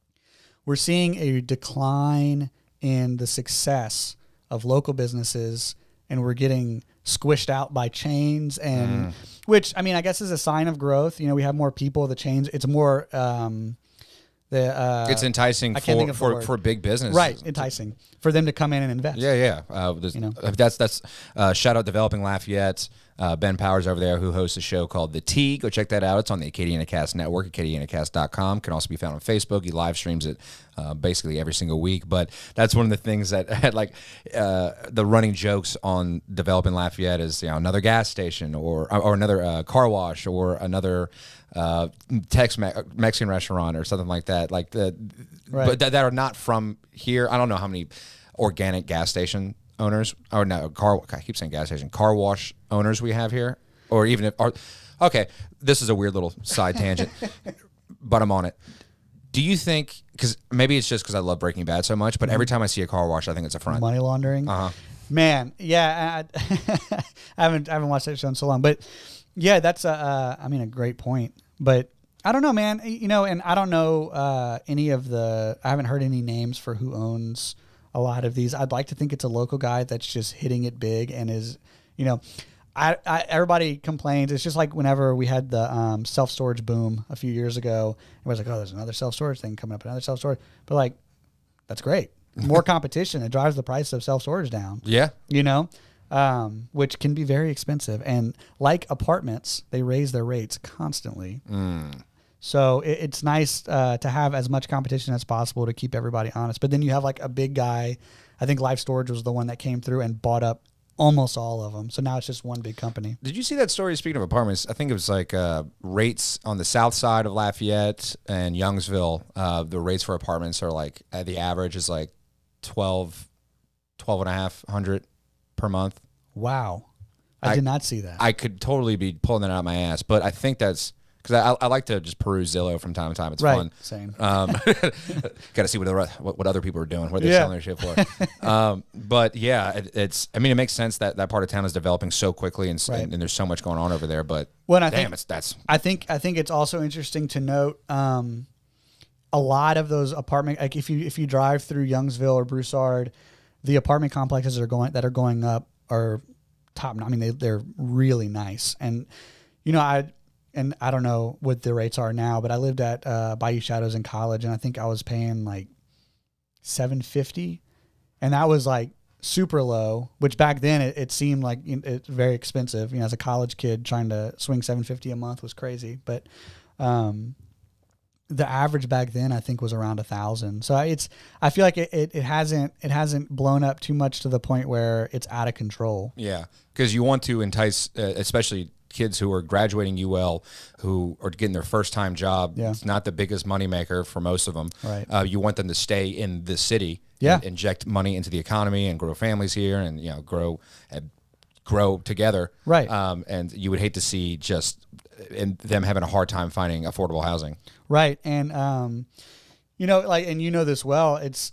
We're seeing a decline in the success of local businesses, and we're getting squished out by chains, and mm. which, I mean, I guess is a sign of growth. You know, we have more people, the chains, it's more, um, the, uh, it's enticing for, for, for big businesses. Right, enticing for them to come in and invest. Yeah, yeah. Uh, you know? That's, that's uh, shout out Developing Lafayette. Uh, Ben Powers over there, who hosts a show called The T. Go check that out. It's on the AcadianaCasts Network, Acadiana Cast dot com. Can also be found on Facebook. He live streams it uh, basically every single week. But that's one of the things that had like uh, the running jokes on Developing Lafayette is, you know, another gas station or or another uh, car wash or another uh, Tex Mexican restaurant or something like that. Like the, right. but that, that are not from here. I don't know how many organic gas station owners or no car I keep saying gas station car wash owners we have here, or even if or, okay, this is a weird little side tangent, but I'm on it. Do you think, because maybe it's just because I love Breaking Bad so much, but every time I see a car wash, I think it's a front. Money laundering. Uh-huh. Man, yeah, I, I haven't I haven't watched that show in so long, but yeah, that's a uh, I mean a great point. But I don't know, man. You know, and I don't know uh, any of the. I haven't heard any names for who owns a lot of these. I'd like to think it's a local guy that's just hitting it big and is, you know, I, I everybody complains. It's just like whenever we had the um, self-storage boom a few years ago, everybody's like, oh, there's another self-storage thing coming up, another self-storage. But like, that's great. More competition. It drives the price of self-storage down. Yeah. You know, um, which can be very expensive. And like apartments, they raise their rates constantly. Mm. So it, it's nice uh, to have as much competition as possible to keep everybody honest. But then you have like a big guy. I think Life Storage was the one that came through and bought up almost all of them. So now it's just one big company. Did you see that story? Speaking of apartments, I think it was like uh, rates on the south side of Lafayette and Youngsville. Uh, the rates for apartments are like, uh, the average is like twelve, twelve and a half hundred per month. Wow. I, I did not see that. I could totally be pulling that out of my ass, but I think that's, because I, I like to just peruse Zillow from time to time. It's right. fun. Same. Um, got to see what, the, what what other people are doing, what they're yeah. selling their shit for. um, but yeah, it, it's. I mean, it makes sense that that part of town is developing so quickly, and, right. and, and there's so much going on over there. But well, I damn, think, it's that's. I think I think it's also interesting to note. Um, a lot of those apartment, like if you if you drive through Youngsville or Broussard, the apartment complexes that are going that are going up are top. I mean, they they're really nice, and you know I. And I don't know what the rates are now, but I lived at uh, Bayou Shadows in college, and I think I was paying like seven fifty, and that was like super low. Which back then it, it seemed like it's very expensive. You know, as a college kid, trying to swing seven fifty a month was crazy. But um, the average back then I think was around a thousand. So it's I feel like it, it, it hasn't it hasn't blown up too much to the point where it's out of control. Yeah, because you want to entice, uh, especially kids who are graduating U L, who are getting their first time job. Yeah. It's not the biggest moneymaker for most of them. Right. Uh, you want them to stay in the city. Yeah. And inject money into the economy and grow families here, and you know grow and grow together. Right. Um, and you would hate to see just and them having a hard time finding affordable housing. Right. And um, you know, like, and you know this well. It's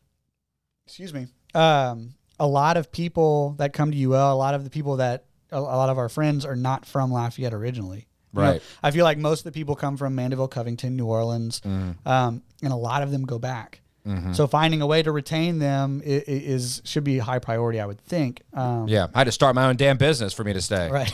excuse me. Um, a lot of people that come to U L, a lot of the people that a lot of our friends are not from Lafayette originally. You right. know, I feel like most of the people come from Mandeville, Covington, New Orleans, mm. um, and a lot of them go back. Mm-hmm. So finding a way to retain them is, is should be a high priority, I would think. Um, yeah, I had to start my own damn business for me to stay. Right.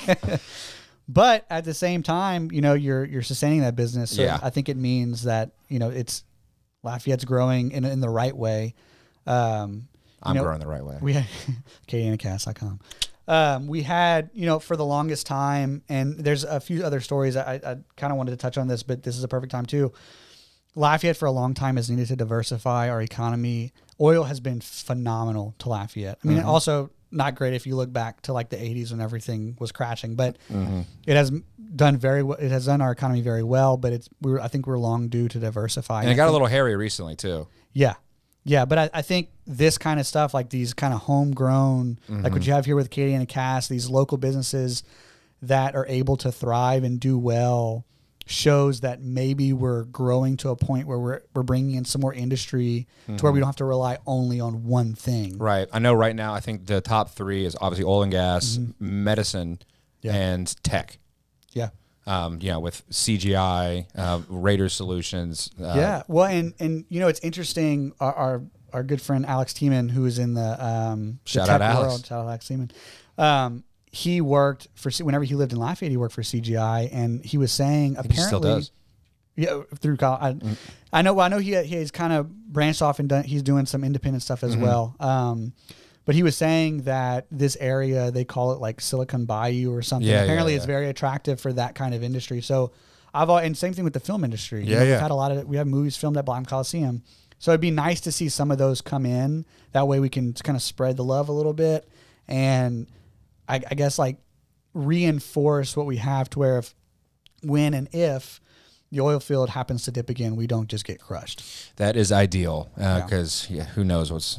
But at the same time, you know, you're you're sustaining that business. So yeah. I think it means that, you know, it's Lafayette's growing in in the right way. Um, I'm know, growing the right way. We had Acadiana Casts dot com. Um, we had, you know, for the longest time, and there's a few other stories. I, I kind of wanted to touch on this, but this is a perfect time too. Lafayette for a long time has needed to diversify our economy oil has been phenomenal to Lafayette. I mean, Mm-hmm. also not great if you look back to like the eighties when everything was crashing, but Mm-hmm. it has done very well. It has done our economy very well, but it's, we were, I think we're long due to diversify. And it got a little hairy recently too. Yeah. Yeah. But I, I think this kind of stuff, like these kind of homegrown, Mm-hmm. like what you have here with AcadianaCasts, these local businesses that are able to thrive and do well, shows that maybe we're growing to a point where we're we're bringing in some more industry Mm-hmm. to where we don't have to rely only on one thing. Right. I know right now I think the top three is obviously oil and gas, Mm-hmm. medicine, Yeah. and tech. Yeah. Um, you know, with C G I, uh, Raider Solutions. Uh, Yeah. Well, and and you know, it's interesting. Our our, our good friend Alex Tiemann, who is in the um, the Shout tech out Alex. world, shout out Alex Tiemann. Um, he worked for whenever he lived in Lafayette, he worked for C G I, and he was saying think he still apparently, does. yeah, through college. I, Mm. I know. Well, I know he he's kind of branched off and done, he's doing some independent stuff as Mhm. well. Um, but he was saying that this area, they call it like Silicon Bayou or something. Yeah, yeah, Apparently, it's yeah. very attractive for that kind of industry. So I've al- and same thing with the film industry. You Yeah, know, yeah. We've had a lot of we have movies filmed at Black Coliseum. So it'd be nice to see some of those come in. That way we can kind of spread the love a little bit, and I, I guess like reinforce what we have to where if, when and if the oil field happens to dip again, we don't just get crushed. That is ideal because uh, yeah. yeah, who knows what's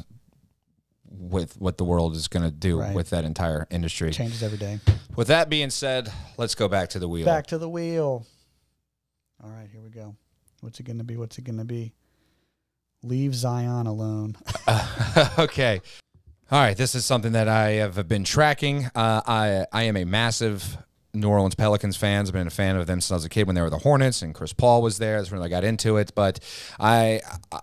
with what the world is going to do Right. with that entire industry. Changes every day. With that being said, let's go back to the wheel. Back to the wheel. All right, here we go. What's it going to be? What's it going to be? Leave Zion alone. Uh, okay. All right. This is something that I have been tracking. Uh, I I am a massive New Orleans Pelicans fan. I've been a fan of them since I was a kid when they were the Hornets and Chris Paul was there. That's when I got into it. But I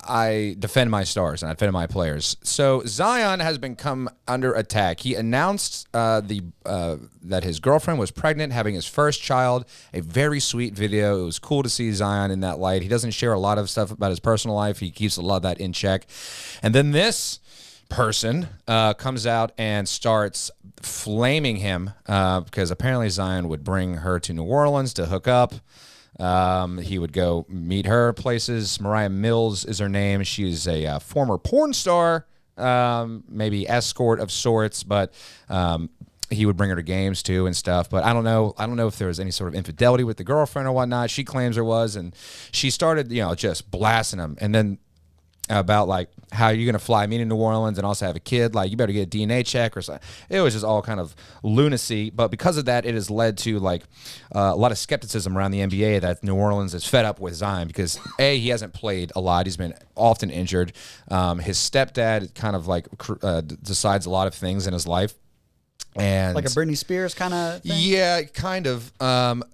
I defend my stars and I defend my players. So Zion has been come under attack. He announced uh, the uh, that his girlfriend was pregnant, having his first child. A very sweet video. It was cool to see Zion in that light. He doesn't share a lot of stuff about his personal life. He keeps a lot of that in check. And then this person uh, comes out and starts flaming him uh, because apparently Zion would bring her to New Orleans to hook up. Um, he would go meet her places. Mariah Mills is her name. She's a uh, former porn star, um, maybe escort of sorts, but um, he would bring her to games too and stuff. But I don't know. I don't know if there was any sort of infidelity with the girlfriend or whatnot. She claims there was, and she started, you know, just blasting him. And then about like how you're gonna fly me to New Orleans and also have a kid, like you better get a D N A check or something. It was just all kind of lunacy, but because of that, it has led to like uh, a lot of skepticism around the N B A that New Orleans is fed up with Zion because A, he hasn't played a lot, he's been often injured. Um, his stepdad kind of like uh, decides a lot of things in his life, and Like a Britney Spears kind of thing? yeah, kind of. Um,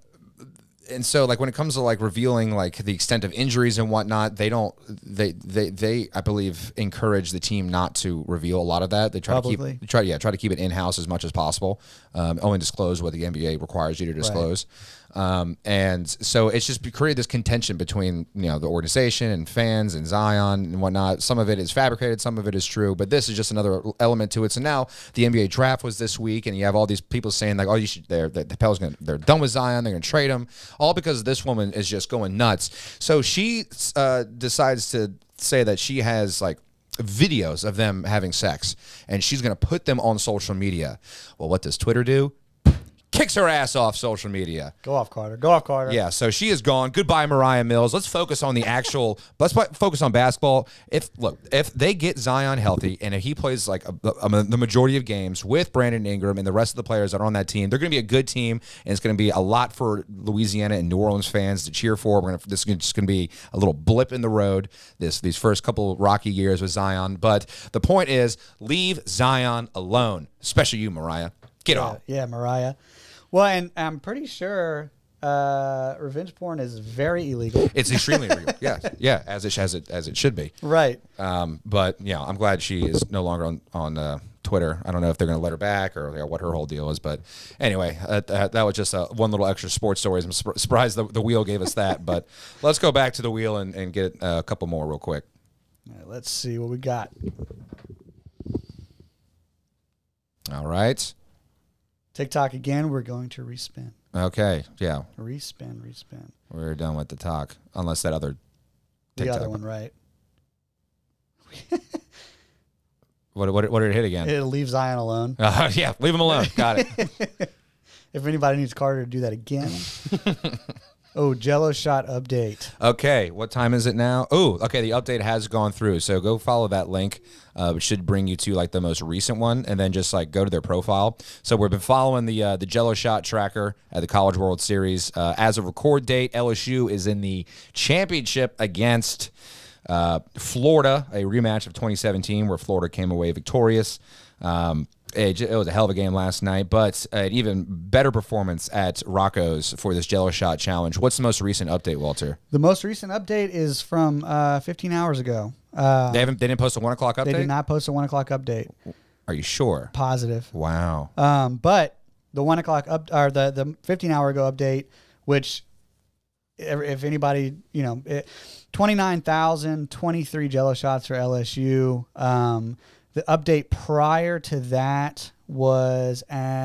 and so like when it comes to like revealing like the extent of injuries and whatnot, they don't they they they I believe encourage the team not to reveal a lot of that. They try Publicly. to keep try yeah try to keep it in house as much as possible. Um, only disclose what the N B A requires you to disclose. Um, and so it's just created this contention between, you know, the organization and fans and Zion and whatnot. Some of it is fabricated, some of it is true, but this is just another element to it. So now the N B A draft was this week, and you have all these people saying like, "Oh, you should." They're the Pelicans gonna, they're done with Zion. They're going to trade him, all because this woman is just going nuts. So she uh, decides to say that she has like videos of them having sex, and she's going to put them on social media. Well, what does Twitter do? Kicks her ass off social media. Go off, Carter. Go off, Carter. Yeah, so she is gone. Goodbye, Mariah Mills. Let's focus on the actual. Let's focus on basketball. If look, if they get Zion healthy and if he plays like a, a, the majority of games with Brandon Ingram and the rest of the players that are on that team, they're going to be a good team, and it's going to be a lot for Louisiana and New Orleans fans to cheer for. We're going to this is just going to be a little blip in the road. This these first couple rocky years with Zion, but the point is, leave Zion alone, especially you, Mariah. Get yeah, off. Yeah, Mariah. Well, and I'm pretty sure uh, revenge porn is very illegal. It's extremely illegal. Yeah, yeah, as it as it as it should be. Right. Um, but yeah, I'm glad she is no longer on on uh, Twitter. I don't know if they're going to let her back or you know, what her whole deal is. But anyway, uh, that, that was just uh, one little extra sports story. I'm sur- surprised the, the wheel gave us that. But let's go back to the wheel and, and get uh, a couple more real quick. All right, let's see what we got. All right. TikTok again. We're going to respin. Okay. Yeah. Respin, respin. We're done with the talk, unless that other The TikTok other one, right? What, what, what did it hit again? It'll leave Zion alone. Uh, yeah, leave him alone. Got it. If anybody needs Carter to do that again. Oh, Jello shot update. Okay, what time is it now? Oh, okay, the update has gone through. So go follow that link. Uh, it should bring you to like the most recent one, and then just like go to their profile. So we've been following the uh, the Jello shot tracker at the College World Series. Uh, as of record date, L S U is in the championship against uh, Florida, a rematch of twenty seventeen where Florida came away victorious. Um, It, it was a hell of a game last night, but an even better performance at Rocco's for this Jello shot challenge. What's the most recent update, Walter? The most recent update is from uh, fifteen hours ago. Uh, They haven't. They didn't post a one o'clock update. They did not post a one o'clock update. Are you sure? Positive. Wow. Um, but the one o'clock up or the the fifteen hour ago update, which if, if anybody you know, twenty nine thousand twenty three Jello shots for L S U. Um, The update prior to that was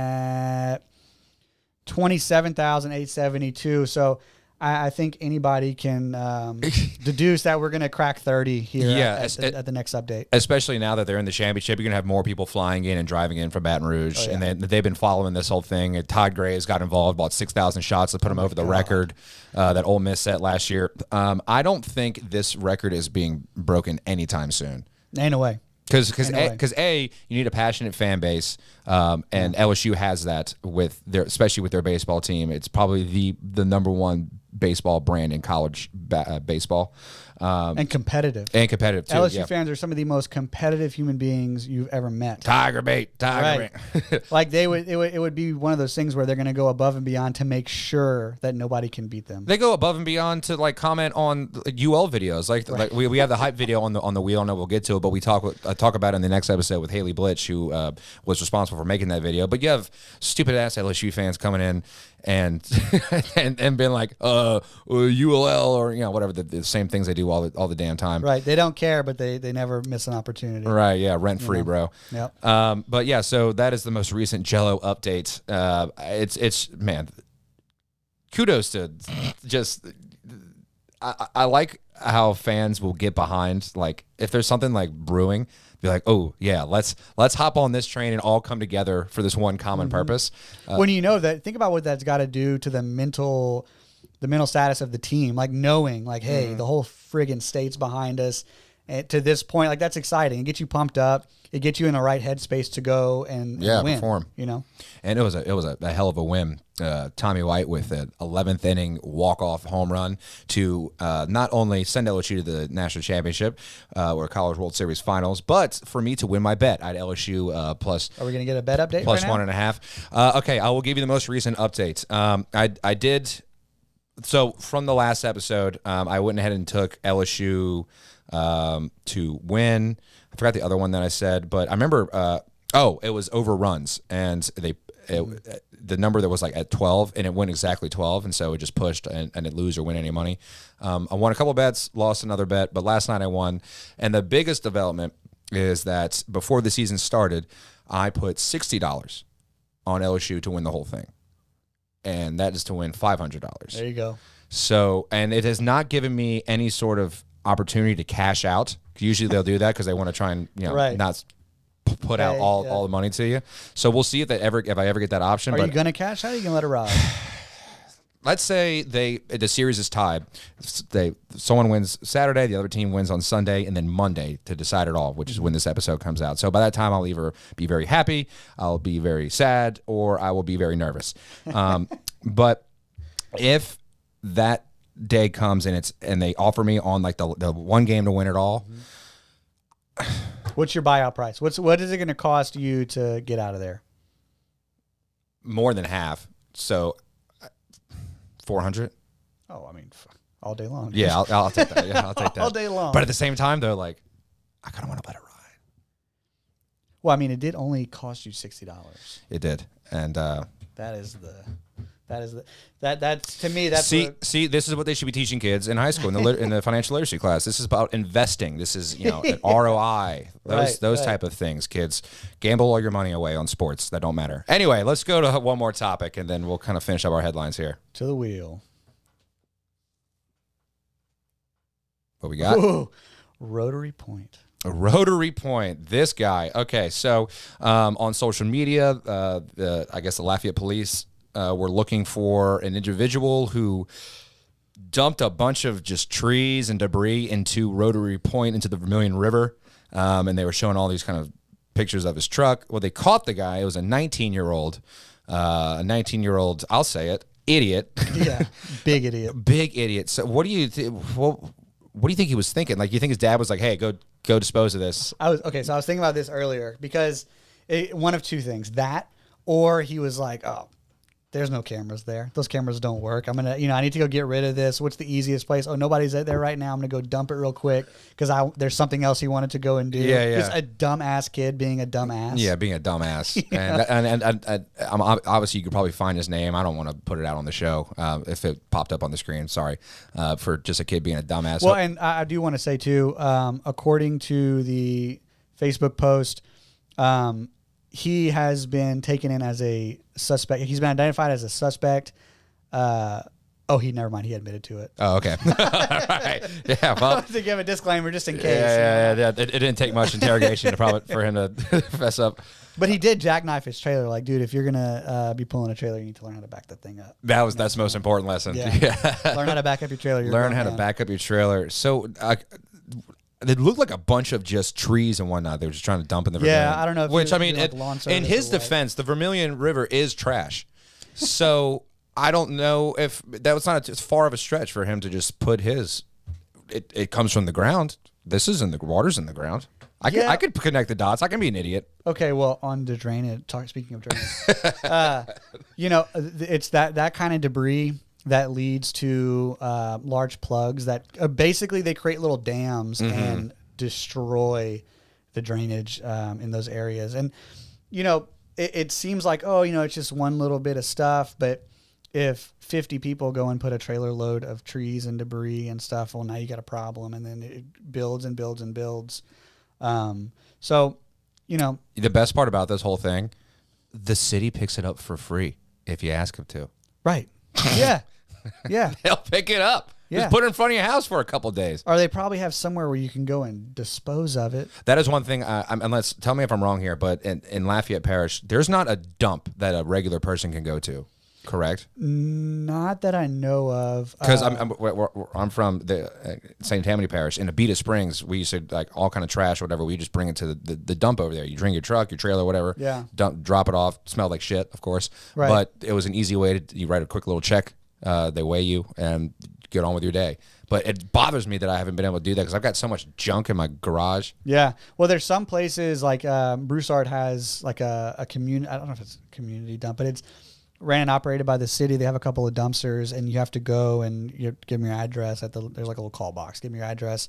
at twenty-seven thousand eight hundred seventy-two. So I, I think anybody can um, deduce that we're going to crack thirty here yeah, at, as, at, the, at the next update. Especially now that they're in the championship, you're going to have more people flying in and driving in from Baton Rouge. Oh, yeah. And then they've been following this whole thing. And Todd Gray has got involved, bought six thousand shots to put him Oh over the God. record uh, that Ole Miss set last year. Um, I don't think this record is being broken anytime soon. Ain't no way. Because because no a, way. 'cause A, you need a passionate fan base, um, and Yeah. L S U has that with their, especially with their baseball team. It's probably the the number one baseball brand in college ba uh, baseball, um, And competitive. and competitive too. L S U yeah. fans are some of the most competitive human beings you've ever met. Tiger bait, tiger Right. bait. Like they would it, would, it would be one of those things where they're going to go above and beyond to make sure that nobody can beat them. They go above and beyond to like comment on like, U L videos. Like, Right. like we, we have the hype video on the on the wheel. I know we'll get to it, but we talk uh, talk about it in the next episode with Haley Blitch, who uh, was responsible for making that video. But you have stupid ass L S U fans coming in and and and being like, uh, uh, U L L or you know whatever the, the same things they do all the all the damn time. Right. They don't care, but they, they never miss an opportunity. Right, yeah, rent free, know? bro. Yep. Um, but yeah, so that is the most recent Jello update. Uh, it's it's man, kudos to just. I, I like how fans will get behind, like if there's something like brewing, be like, oh yeah, let's let's hop on this train and all come together for this one common Mm-hmm. purpose. Uh, When you know that, think about what that's got to do to the mental, the mental status of the team. Like knowing, like, hey, Mm-hmm. the whole friggin' state's behind us. And to this point, like that's exciting. It gets you pumped up. It gets you in the right headspace to go and, and Yeah, win, perform. You know, and it was a it was a, a hell of a win. Uh, Tommy White with an eleventh inning walk off home run to uh, not only send L S U to the national championship uh, or College World Series finals, but for me to win my bet at L S U uh, plus. Are we gonna get a bet update? Plus right one now? and a half. Uh, okay, I will give you the most recent update. Um, I I did. So from the last episode, um, I went ahead and took L S U um, to win. I forgot the other one that I said, but I remember. Uh, oh, it was overruns, and they it, the number that was like at twelve, and it went exactly twelve, and so it just pushed, and, and it lose or win any money. Um, I won a couple bets, lost another bet, but last night I won. And the biggest development is that before the season started, I put sixty dollars on L S U to win the whole thing. And that is to win five hundred dollars. There you go. So, and it has not given me any sort of opportunity to cash out. Usually they'll do that because they want to try and, you know, Right. not p- put out Hey, all, yeah. all the money to you. So we'll see if that ever if I ever get that option. Are but you gonna cash out? Or are you gonna let it ride? let's say they the series is tied. They someone wins Saturday, the other team wins on Sunday, and then Monday to decide it all, which is when this episode comes out. So by that time, I'll either be very happy, I'll be very sad, or I will be very nervous. Um, but if that day comes and it's and they offer me on like the the one game to win it all, What's your buyout price? What's what is it gonna cost you to get out of there? more than half. So four hundred. Oh, I mean, f- all day long. Yeah, I'll, I'll take that. Yeah, I'll take that all day long. But at the same time, though, like I kind of want to let it ride. Well, I mean, it did only cost you sixty dollars. It did, and uh, That is the, that is the, that that's to me that's see, what, see, this is what they should be teaching kids in high school in the lit- in the financial literacy class. This is about investing. This is you know an R O I, those Right, those right. type of things. Kids, gamble all your money away on sports that don't matter. Anyway, let's go to one more topic, and then we'll kind of finish up our headlines here. to the wheel. What we got? Ooh, Rotary Point. Rotary Point, this guy. Okay, so um, on social media, uh, the, I guess the Lafayette police uh, were looking for an individual who dumped a bunch of just trees and debris into Rotary Point, into the Vermilion River, um, and they were showing all these kind of pictures of his truck. Well, they caught the guy. It was a nineteen-year-old, uh, a nineteen-year-old, I'll say it, idiot. Yeah, big idiot. Big idiot. So what do you th what, what do you think he was thinking? Like, you think his dad was like, hey, go go dispose of this? I was okay, so I was thinking about this earlier because it, one of two things. That, or he was like, oh, there's no cameras there. Those cameras don't work. I'm going to, you know, I need to go get rid of this. What's the easiest place? Oh, nobody's there right now. I'm going to go dump it real quick because I there's something else he wanted to go and do. Yeah, yeah. Just a dumbass kid being a dumbass. Yeah, being a dumbass. and, and, and, and, and I'm, obviously, you could probably find his name. I don't want to put it out on the show uh, if it popped up on the screen. Sorry uh, for just a kid being a dumbass. Well, and I do want to say, too, um, according to the Facebook post, um, he has been taken in as a suspect. He's been identified as a suspect. Uh, oh, he never mind. He admitted to it. Oh, okay. Right. Yeah. Well, to give a disclaimer, just in case. Yeah, yeah, yeah. It, it didn't take much interrogation to probably for him to fess up. But he did jackknife his trailer. Like, dude, if you're gonna uh, be pulling a trailer, you need to learn how to back that thing up. That was that's the most important lesson. Yeah. yeah. Learn how to back up your trailer. You're learn how man. to back up your trailer. So. Uh, It looked like a bunch of just trees and whatnot. They were just trying to dump in the Vermilion. Yeah, I don't know. If Which, you, I mean, like it, in his defense, the Vermilion River is trash. So I don't know if that was not as far of a stretch for him to just put his. It, it comes from the ground. This is in the water's in the ground. I could, yeah. I could connect the dots. I can be an idiot. Okay, well, on the drainage, talk, speaking of drainage, uh, you know, it's that, that kind of debris that leads to uh, large plugs that uh, basically they create little dams mm-hmm. and destroy the drainage um, in those areas. And, you know, it, it seems like, oh, you know, it's just one little bit of stuff. But if fifty people go and put a trailer load of trees and debris and stuff, well, now you got a problem. And then it builds and builds and builds. Um, so, you know. The best part about this whole thing, the city picks it up for free if you ask them to. Right. Yeah. Yeah. They'll pick it up. Yeah. Just put it in front of your house for a couple of days. Or they probably have somewhere where you can go and dispose of it. That is one thing, uh, unless, tell me if I'm wrong here, but in, in Lafayette Parish, there's not a dump that a regular person can go to, correct? Not that I know of. Because uh, I'm, I'm, we're, we're, I'm from the uh, Saint Tammany Parish. In Abita Springs, we used to, like, all kind of trash or whatever, we just bring it to the, the, the dump over there. You bring your truck, your trailer, whatever, yeah. dump, drop it off, smelled like shit, of course. Right. But it was an easy way to, you write a quick little check. Uh, they weigh you and get on with your day. But it bothers me that I haven't been able to do that because I've got so much junk in my garage. Yeah. Well, there's some places like uh, Broussard has like a, a community. I don't know if it's a community dump, but it's ran and operated by the city. They have a couple of dumpsters, and you have to go and you give them your address at the. There's like a little call box. Give them your address.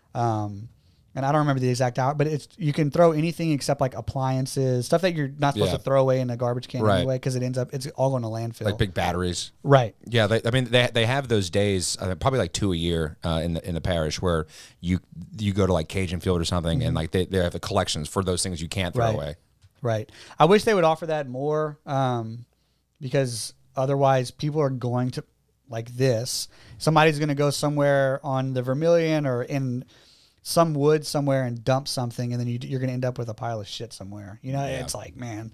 Um, and I don't remember the exact hour, but it's you can throw anything except like appliances, stuff that you're not supposed yeah. to throw away in a garbage can right. anyway, because it ends up it's all going to landfill. Like big batteries, right? Yeah, they, I mean they they have those days, uh, probably like two a year uh, in the in the parish where you you go to like Cajun Field or something, mm-hmm. and like they they have the collections for those things you can't throw right. away. Right. I wish they would offer that more, um, because otherwise people are going to like this. Somebody's going to go somewhere on the Vermilion or in some woods somewhere and dump something, and then you, you're going to end up with a pile of shit somewhere. You know, yeah. It's like, man,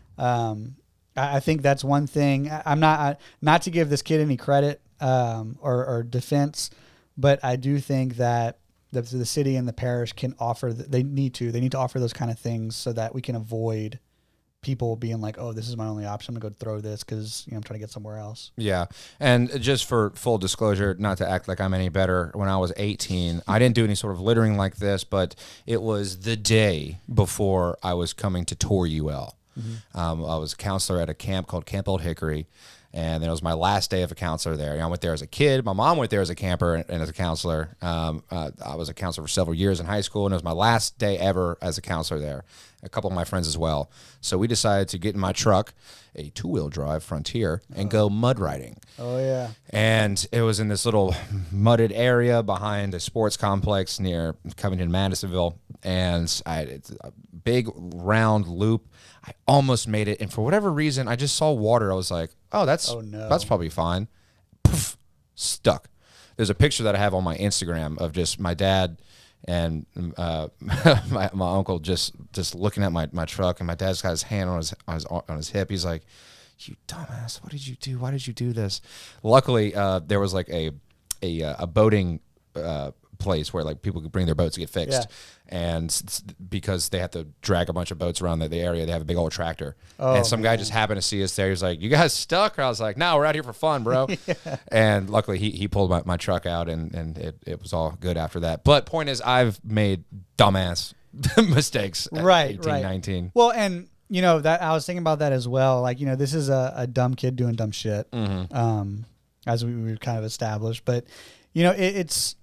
um, I, I think that's one thing. I, I'm not I, not to give this kid any credit um, or, or defense, but I do think that the, the city and the parish can offer. They need to. They need to offer those kind of things so that we can avoid people being like, oh, this is my only option. I'm going to go throw this because you know, I'm trying to get somewhere else. Yeah. And just for full disclosure, not to act like I'm any better, when I was eighteen, I didn't do any sort of littering like this, but it was the day before I was coming to tour U L. Mm-hmm. um, I was a counselor at a camp called Camp Old Hickory, and then it was my last day of a counselor there. You know, I went there as a kid. My mom went there as a camper and, and as a counselor. Um, uh, I was a counselor for several years in high school, and it was my last day ever as a counselor there. A couple of my friends as well. So we decided to get in my truck, a two-wheel drive Frontier, and go mud riding. Oh, yeah. And it was in this little mudded area behind a sports complex near Covington, Madisonville. And I, it's a big round loop. I almost made it. And for whatever reason, I just saw water. I was like, oh, that's, oh, no. that's probably fine. Poof, stuck. There's a picture that I have on my Instagram of just my dad and uh, my, my uncle just just looking at my, my truck, and my dad's got his hand on his on his on his hip. He's like, "You dumbass! What did you do? Why did you do this?" Luckily, uh, there was like a a a boating uh, place where like people could bring their boats to get fixed. Yeah. And because they have to drag a bunch of boats around the, the area, they have a big old tractor. Oh, and some man. guy just happened to see us there. He was like, "You guys stuck?" I was like, "No, we're out here for fun, bro." Yeah. And luckily, he, he pulled my, my truck out, and, and it, it was all good after that. But point is, I've made dumbass mistakes at right, eighteen, right. nineteen. Well, and, you know, that I was thinking about that as well. Like, you know, this is a, a dumb kid doing dumb shit, Mm-hmm. um, as we, we kind of established. But, you know, it, it's...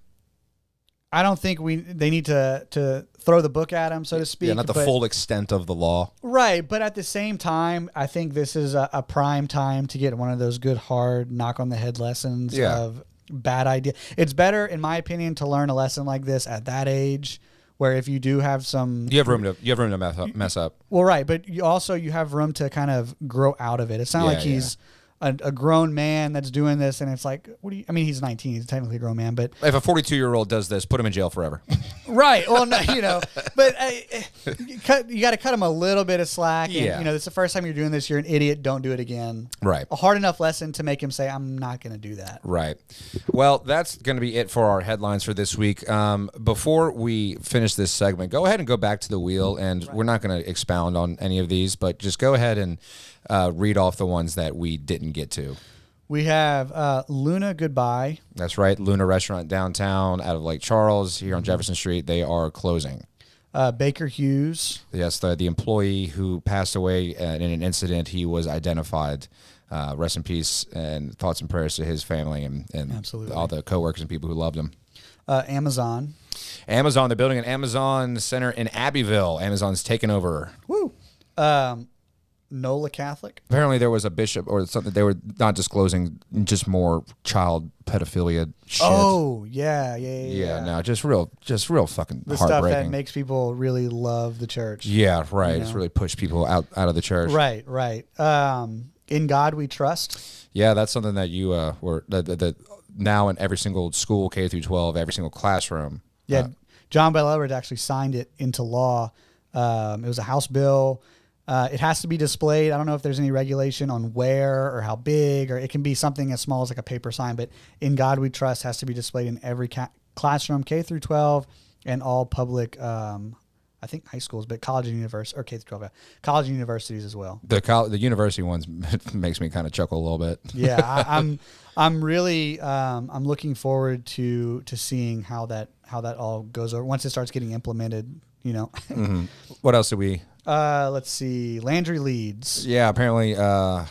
I don't think we they need to to throw the book at him, so to speak. Yeah, not the but, full extent of the law. Right, but at the same time, I think this is a, a prime time to get one of those good, hard, knock on the head lessons Yeah. of bad idea. It's better, in my opinion, to learn a lesson like this at that age, where if you do have some, You have room to you have room to mess up. Mess up. well, right, but you also you have room to kind of grow out of it. It's not Yeah, like he's a, a grown man that's doing this, and it's like, what do you? I mean, he's nineteen; he's technically a grown man, but If a forty-two-year-old does this, put him in jail forever. right. Well, no, you know, but uh, you, cut, you got to cut him a little bit of slack. And, Yeah. you know, it's the first time you're doing this. You're an idiot. Don't do it again. Right. A hard enough lesson to make him say, "I'm not going to do that." Right. Well, that's going to be it for our headlines for this week. Um, before we finish this segment, go ahead and go back to the wheel, and right. we're not going to expound on any of these, but just go ahead and uh, read off the ones that we didn't get to. We have uh, Luna Goodbye. That's right. Luna Restaurant downtown out of Lake Charles here on Jefferson Street. They are closing. Uh, Baker Hughes. Yes, the, the employee who passed away in an incident, he was identified. Uh, rest in peace, and thoughts and prayers to his family and, and Absolutely. all the coworkers and people who loved him. Uh, Amazon. Amazon, they're building an Amazon center in Abbeville. Amazon's taken over. Woo. Um, NOLA Catholic. Apparently there was a bishop or something. They were not disclosing just more child pedophilia shit. Oh, yeah, yeah, yeah. Yeah, yeah. no, just real, just real fucking The stuff heartbreaking. that makes people really love the church. Yeah, right. You It's know? really pushed people out, out of the church. Right, right. Um, In God We Trust. Yeah, that's something that you uh, were, that, that, that now in every single school, K through twelve, every single classroom. Yeah, Uh, John Bel Edwards actually signed it into law. Um, it was a House bill. Uh, it has to be displayed. I don't know if there's any regulation on where or how big, or it can be something as small as like a paper sign, but In God We Trust has to be displayed in every ca- classroom, K through twelve, and all public, um, I think high schools, but college and university, or K through twelve, yeah, college and universities as well. The col- the university ones makes me kind of chuckle a little bit. Yeah, I, I'm I'm really um, I'm looking forward to to seeing how that how that all goes over once it starts getting implemented. You know. Mm-hmm. What else did we? Uh, let's see. Landry Leeds. Yeah, apparently, uh,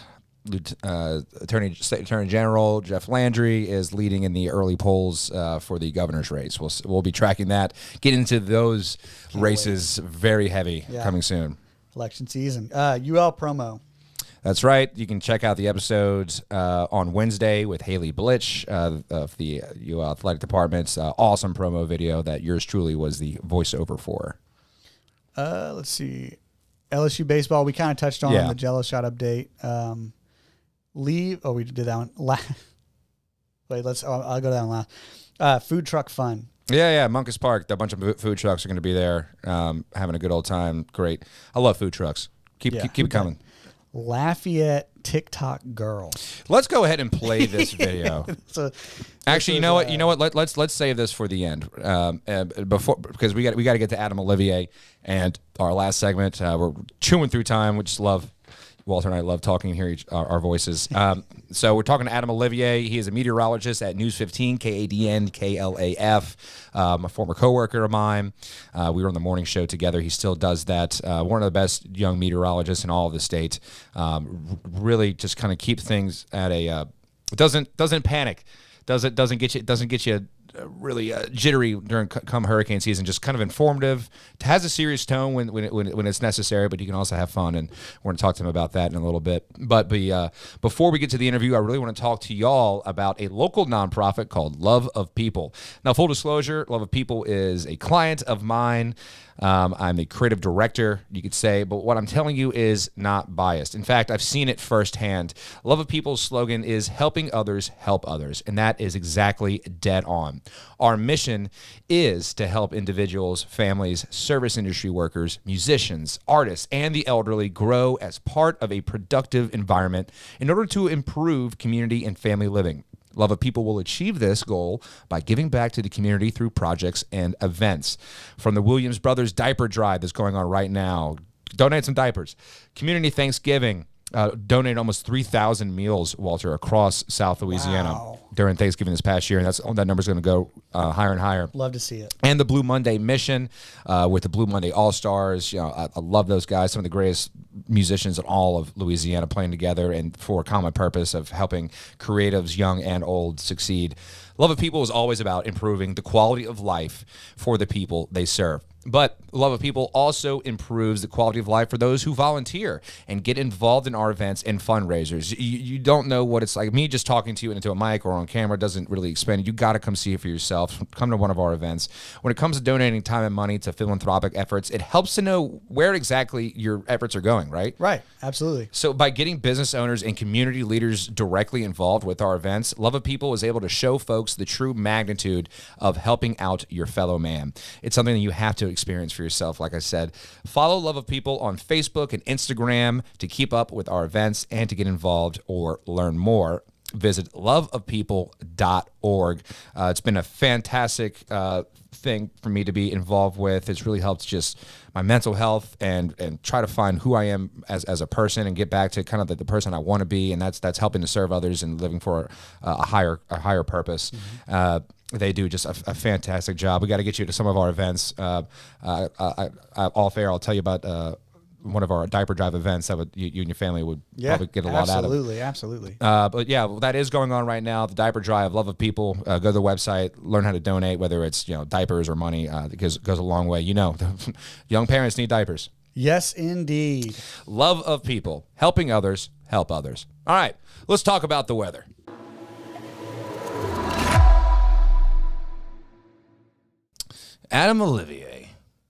uh, Attorney State Attorney General Jeff Landry is leading in the early polls uh, for the governor's race. We'll we'll be tracking that. Get into those Can't races wait. very heavy yeah. coming soon. Election season. Uh, U L promo. That's right. You can check out the episodes uh, on Wednesday with Haley Blitch uh, of the U L Athletic Department's uh, awesome promo video that yours truly was the voiceover for. Uh, let's see. L S U baseball. We kind of touched on yeah. the Jello shot update. Um, leave. Oh, we did that one. La- Wait, let's. Oh, I'll go to that one last. Uh, food truck fun. Yeah, yeah. Monkus Park. A bunch of food trucks are going to be there, um, having a good old time. Great. I love food trucks. Keep Yeah. keep, keep it coming. Lafayette TikTok girl. Let's go ahead and play this video. so, Actually, you was, know what? uh, You know what? Let, let's let's save this for the end, um, uh, before because we got we got to get to Adam Olivier and our last segment. Uh, we're chewing through time. We just love Walter and I love talking here each our, our voices. Um, so we're talking to Adam Olivier. He is a meteorologist at News fifteen, K A D N K L A F. Um, a former coworker of mine. Uh, we were on the morning show together. He still does that. Uh, one of the best young meteorologists in all of the state. Um, r- really, just kind of keep things at a uh, doesn't doesn't panic. Doesn't doesn't get you doesn't get you uh, really uh, jittery during c- come hurricane season. Just kind of informative. It has a serious tone when when, it, when when it's necessary, but you can also have fun. And we're going to talk to him about that in a little bit. But be, uh, before we get to the interview, I really want to talk to y'all about a local nonprofit called Love of People. Now, full disclosure, Love of People is a client of mine. Um, I'm the creative director, you could say, but what I'm telling you is not biased. In fact, I've seen it firsthand. Love of People's slogan is helping others help others, and that is exactly dead on. Our mission is to help individuals, families, service industry workers, musicians, artists, and the elderly grow as part of a productive environment in order to improve community and family living. Love of People will achieve this goal by giving back to the community through projects and events. From the Williams Brothers diaper drive that's going on right now, donate some diapers. Community Thanksgiving, uh, donate almost three thousand meals, Walter, across South Louisiana Wow. during Thanksgiving this past year, and that's that number's going to go uh, higher and higher. Love to see it. And the Blue Monday Mission uh, with the Blue Monday All-Stars. You know, I, I love those guys, some of the greatest musicians in all of Louisiana playing together and for a common purpose of helping creatives, young and old, succeed. Love of People is always about improving the quality of life for the people they serve. But Love of People also improves the quality of life for those who volunteer and get involved in our events and fundraisers. You, you don't know what it's like. Me just talking to you into a mic or on camera doesn't really explain it. You got to come see it for yourself. Come to one of our events. When it comes to donating time and money to philanthropic efforts, it helps to know where exactly your efforts are going, right? Right. Absolutely. So by getting business owners and community leaders directly involved with our events, Love of People is able to show folks the true magnitude of helping out your fellow man. It's something that you have to experience for yourself, like I said. Follow Love of People on Facebook and Instagram to keep up with our events and to get involved or learn more. Visit love of people dot org. Uh, it's been a fantastic uh, thing for me to be involved with. It's really helped just my mental health and and try to find who I am as, as a person and get back to kind of the, the person I want to be, and that's that's helping to serve others and living for a, a higher a higher purpose. Mm-hmm. uh, They do just a, a fantastic job. We got to get you to some of our events. Uh, uh, I, I, all fair, I'll tell you about uh, one of our diaper drive events that would, you, you and your family would Yeah, probably get a lot out of. absolutely, absolutely. Uh, but yeah, well, that is going on right now. The diaper drive, Love of People. Uh, go to the website, learn how to donate, whether it's you know diapers or money. Uh, it goes, goes a long way. You know, young parents need diapers. Yes, indeed. Love of People, helping others, help others. All right, let's talk about the weather. Adam Olivier.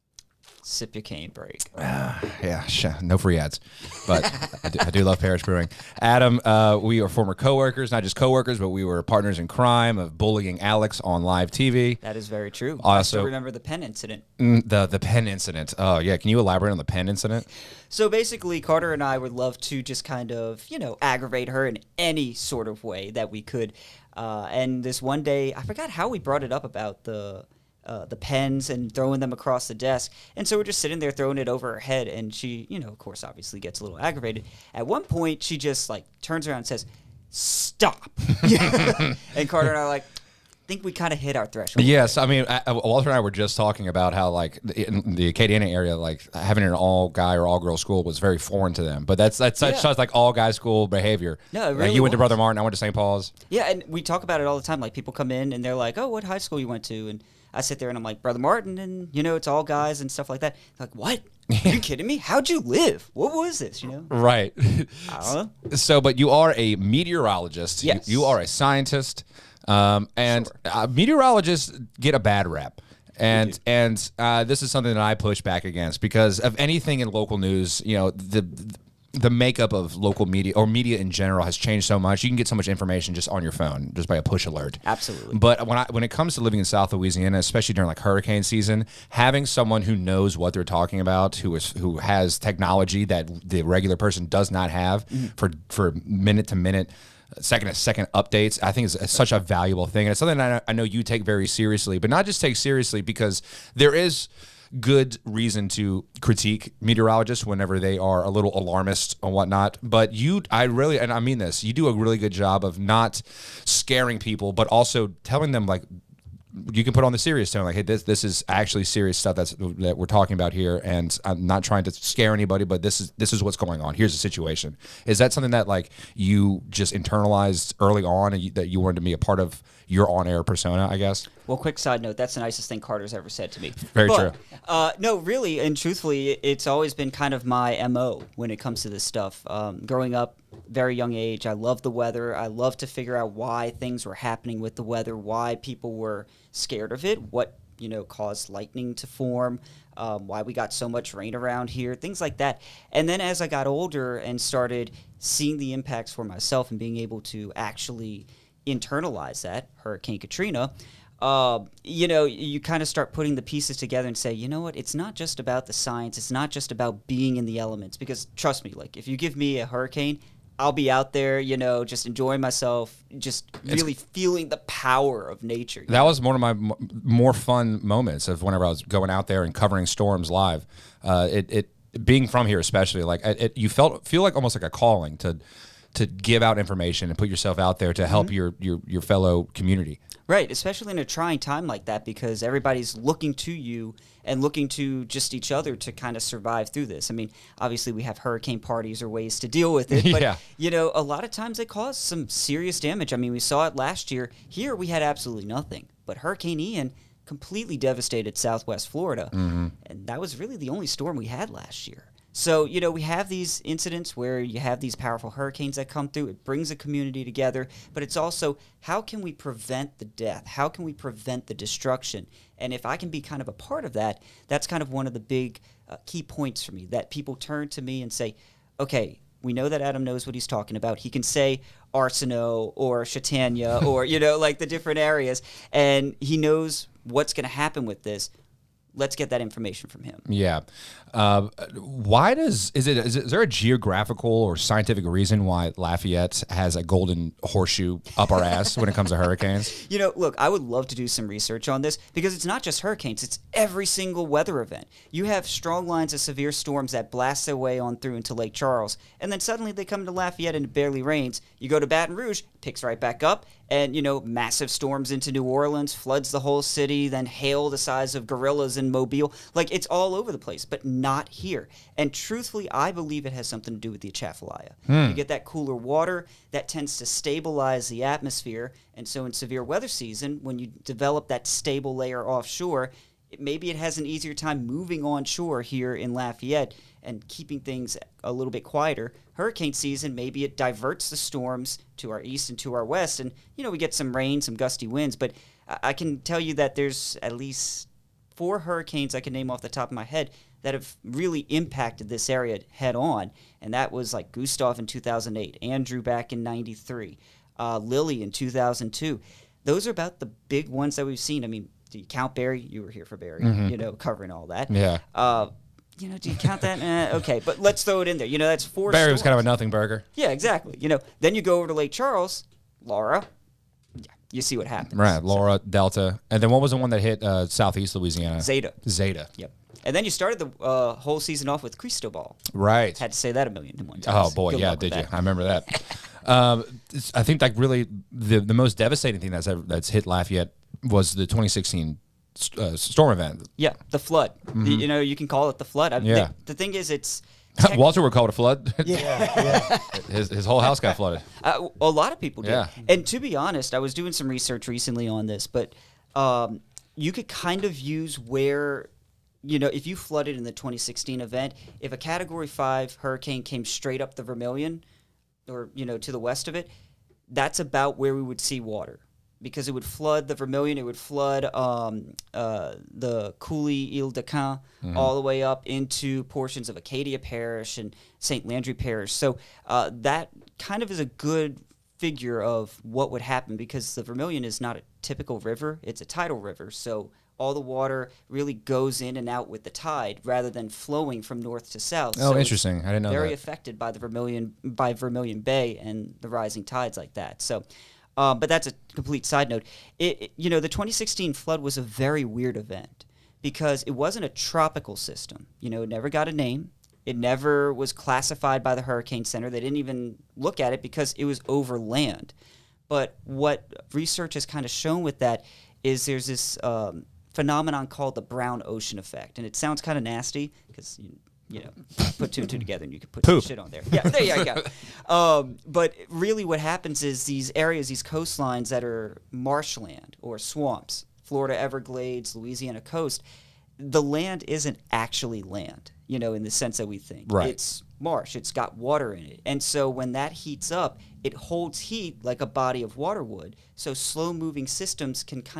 Sip your cane break. Uh, yeah, sure. No free ads, but I, do, I do love Parish Brewing. Adam, uh, we are former coworkers, not just coworkers, but we were partners in crime of bullying Alex on live T V. That is very true. Also, I still remember the pen incident. Mm, the the pen incident. Oh yeah, can you elaborate on the pen incident? So basically, Carter and I would love to just kind of, you know, aggravate her in any sort of way that we could. Uh, and this one day, I forgot how we brought it up about the. Uh, the pens and throwing them across the desk. And so we're just sitting there throwing it over her head. And she, you know, of course, obviously gets a little aggravated. At one point, she just, like, turns around and says, stop. And Carter and I are like, I think we kind of hit our threshold. Yes. I mean, I, Walter and I were just talking about how, like, in the Acadiana area, like, having an all-guy or all-girl school was very foreign to them. But that's that's Yeah. such like all-guy school behavior. No, it Like, really you went to was. Brother Martin, I went to Saint Paul's. Yeah, and we talk about it all the time. Like, people come in and they're like, oh, what high school you went to? And I sit there and I'm like, Brother Martin, and, you know, it's all guys and stuff like that. They're like, what? Are you kidding me? How'd you live? What was this, you know? Right. I don't know. So, but you are a meteorologist. Yes. You, you are a scientist. Um, and Sure. uh, meteorologists get a bad rap. And and uh, this is something that I push back against because of anything in local news, you know, the the makeup of local media or media in general has changed so much. You can get so much information just on your phone, just by a push alert. Absolutely. But when I when it comes to living in South Louisiana, especially during like hurricane season, having someone who knows what they're talking about, who is who has technology that the regular person does not have mm-hmm. for for minute to minute, second to second updates, I think is such a valuable thing. And it's something that I know you take very seriously, but not just take seriously because there is good reason to critique meteorologists whenever they are a little alarmist and whatnot. But you, I really, and I mean this, you do a really good job of not scaring people, but also telling them like, you can put on the serious tone, like, hey, this this is actually serious stuff that's that we're talking about here, and I'm not trying to scare anybody, but this is this is what's going on. Here's the situation. Is that something that like you just internalized early on, and you, that you wanted to be a part of your on-air persona, I guess? Well, quick side note, that's the nicest thing Carter's ever said to me. Very but, true. Uh, no, really, and truthfully, it's always been kind of my M O when it comes to this stuff. Um, growing up, very young age, I love the weather. I love to figure out why things were happening with the weather, why people were scared of it, what, you know, caused lightning to form, um, why we got so much rain around here, things like that. And then as I got older and started seeing the impacts for myself and being able to actually internalize that, Hurricane Katrina, uh, you know, you kind of start putting the pieces together and say, you know what, it's not just about the science, it's not just about being in the elements, because trust me, like if you give me a hurricane, I'll be out there, you know, just enjoying myself, just really it's, feeling the power of nature. That know? was one of my m more fun moments of whenever I was going out there and covering storms live. Uh, it, it being from here, especially, like it, it, you felt feel like almost like a calling to to give out information and put yourself out there to help mm-hmm. your, your your fellow community. Right, especially in a trying time like that, because everybody's looking to you and looking to just each other to kind of survive through this. I mean, obviously we have hurricane parties or ways to deal with it, but, yeah. you know, a lot of times they cause some serious damage. I mean, we saw it last year. Here we had absolutely nothing, but Hurricane Ian completely devastated Southwest Florida, mm-hmm. and that was really the only storm we had last year. So, you know, we have these incidents where you have these powerful hurricanes that come through. It brings a community together, but it's also how can we prevent the death? How can we prevent the destruction? And if I can be kind of a part of that, that's kind of one of the big uh, key points for me, that people turn to me and say, okay, we know that Adam knows what he's talking about. He can say Arsenault or Chaitanya or, you know, like the different areas, and he knows what's going to happen with this. Let's get that information from him. Yeah. Uh, why does is it is, it is there a geographical or scientific reason why Lafayette has a golden horseshoe up our ass when it comes to hurricanes? You know, look, I would love to do some research on this, because it's not just hurricanes, it's every single weather event. You have strong lines of severe storms that blast their way on through into Lake Charles, and then suddenly they come to Lafayette and it barely rains. You go to Baton Rouge, picks right back up, and, you know, massive storms into New Orleans, floods the whole city, then hail the size of gorillas in Mobile. Like, it's all over the place, but not here. And truthfully, I believe it has something to do with the Atchafalaya. Hmm. You get that cooler water that tends to stabilize the atmosphere, and so in severe weather season, when you develop that stable layer offshore, it, maybe it has an easier time moving onshore here in Lafayette and keeping things a little bit quieter. Hurricane season, maybe it diverts the storms to our east and to our west, and, you know, we get some rain, some gusty winds, but I, I can tell you that there's at least four hurricanes I can name off the top of my head that have really impacted this area head on, and that was like Gustav in two thousand eight, Andrew back in ninety-three, uh, Lily in two thousand two. Those are about the big ones that we've seen. I mean, do you count Barry? You were here for Barry, mm-hmm. you know, covering all that. Yeah. Uh, you know, do you count that? eh, okay, but let's throw it in there. You know, that's four Barry storms. was kind of a nothing burger. Yeah, exactly. You know, then you go over to Lake Charles, Laura. Yeah, you see what happens. Right, Laura, so. Delta. And then what was the one that hit uh, southeast Louisiana? Zeta. Zeta. Yep. And then you started the uh, whole season off with Cristobal. Right. Had to say that a million and one times. Oh, boy, Good yeah, did you? that. I remember that. um, I think like really the, the most devastating thing that's ever, that's hit Lafayette was the twenty sixteen uh, storm event. Yeah, the flood. Mm-hmm. the, you know, you can call it the flood. I mean, yeah. The, the thing is, it's... Walter would call it a flood. Yeah, yeah. his, his whole house got flooded. Uh, a lot of people did. Yeah. And to be honest, I was doing some research recently on this, but um, you could kind of use where... You know, if you flooded in the twenty sixteen event, if a Category five hurricane came straight up the Vermilion or, you know, to the west of it, that's about where we would see water, because it would flood the Vermilion, it would flood um, uh, the Coulee, Ile-de-Camp, mm-hmm. all the way up into portions of Acadia Parish and Saint Landry Parish. So uh, that kind of is a good figure of what would happen, because the Vermilion is not a typical river, it's a tidal river. So all the water really goes in and out with the tide rather than flowing from north to south. Oh, so interesting. I didn't know very that. affected by the Vermilion by Vermilion Bay and the rising tides like that. So, um, but that's a complete side note. It, it, you know, the twenty sixteen flood was a very weird event because it wasn't a tropical system. You know, it never got a name. It never was classified by the Hurricane Center. They didn't even look at it because it was over land. But what research has kind of shown with that is there's this um, phenomenon called the brown ocean effect. And it sounds kind of nasty because, you, you know, put two and two together and you can put some shit on there. Yeah, there you go. Um, but really what happens is these areas, these coastlines that are marshland or swamps, Florida Everglades, Louisiana coast, the land isn't actually land, you know, in the sense that we think. Right. It's marsh. It's got water in it. And so when that heats up, it holds heat like a body of water would. So slow-moving systems can kind of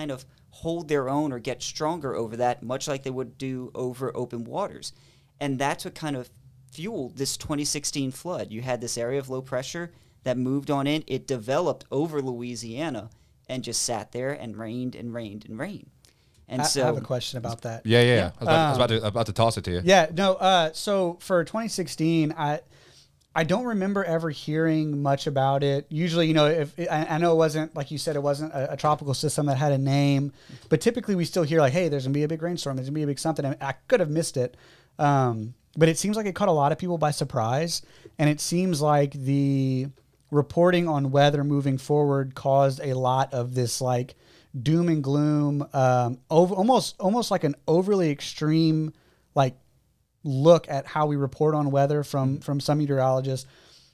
hold their own or get stronger over that, much like they would do over open waters. And that's what kind of fueled this twenty sixteen flood. You had this area of low pressure that moved on in. It developed over Louisiana and just sat there and rained and rained and rained. And I, so I have a question about that. Yeah, yeah. Yeah. I, was about, I was Um, about to about to toss it to you. Yeah, no. Uh, so for twenty sixteen, I I don't remember ever hearing much about it. Usually, you know, if I, I know it wasn't like you said, it wasn't a, a tropical system that had a name, but typically we still hear like, hey, there's gonna be a big rainstorm, there's gonna be a big something. And I could have missed it, um, but it seems like it caught a lot of people by surprise, and it seems like the reporting on weather moving forward caused a lot of this like doom and gloom, um, over almost almost like an overly extreme like look at how we report on weather from from some meteorologists.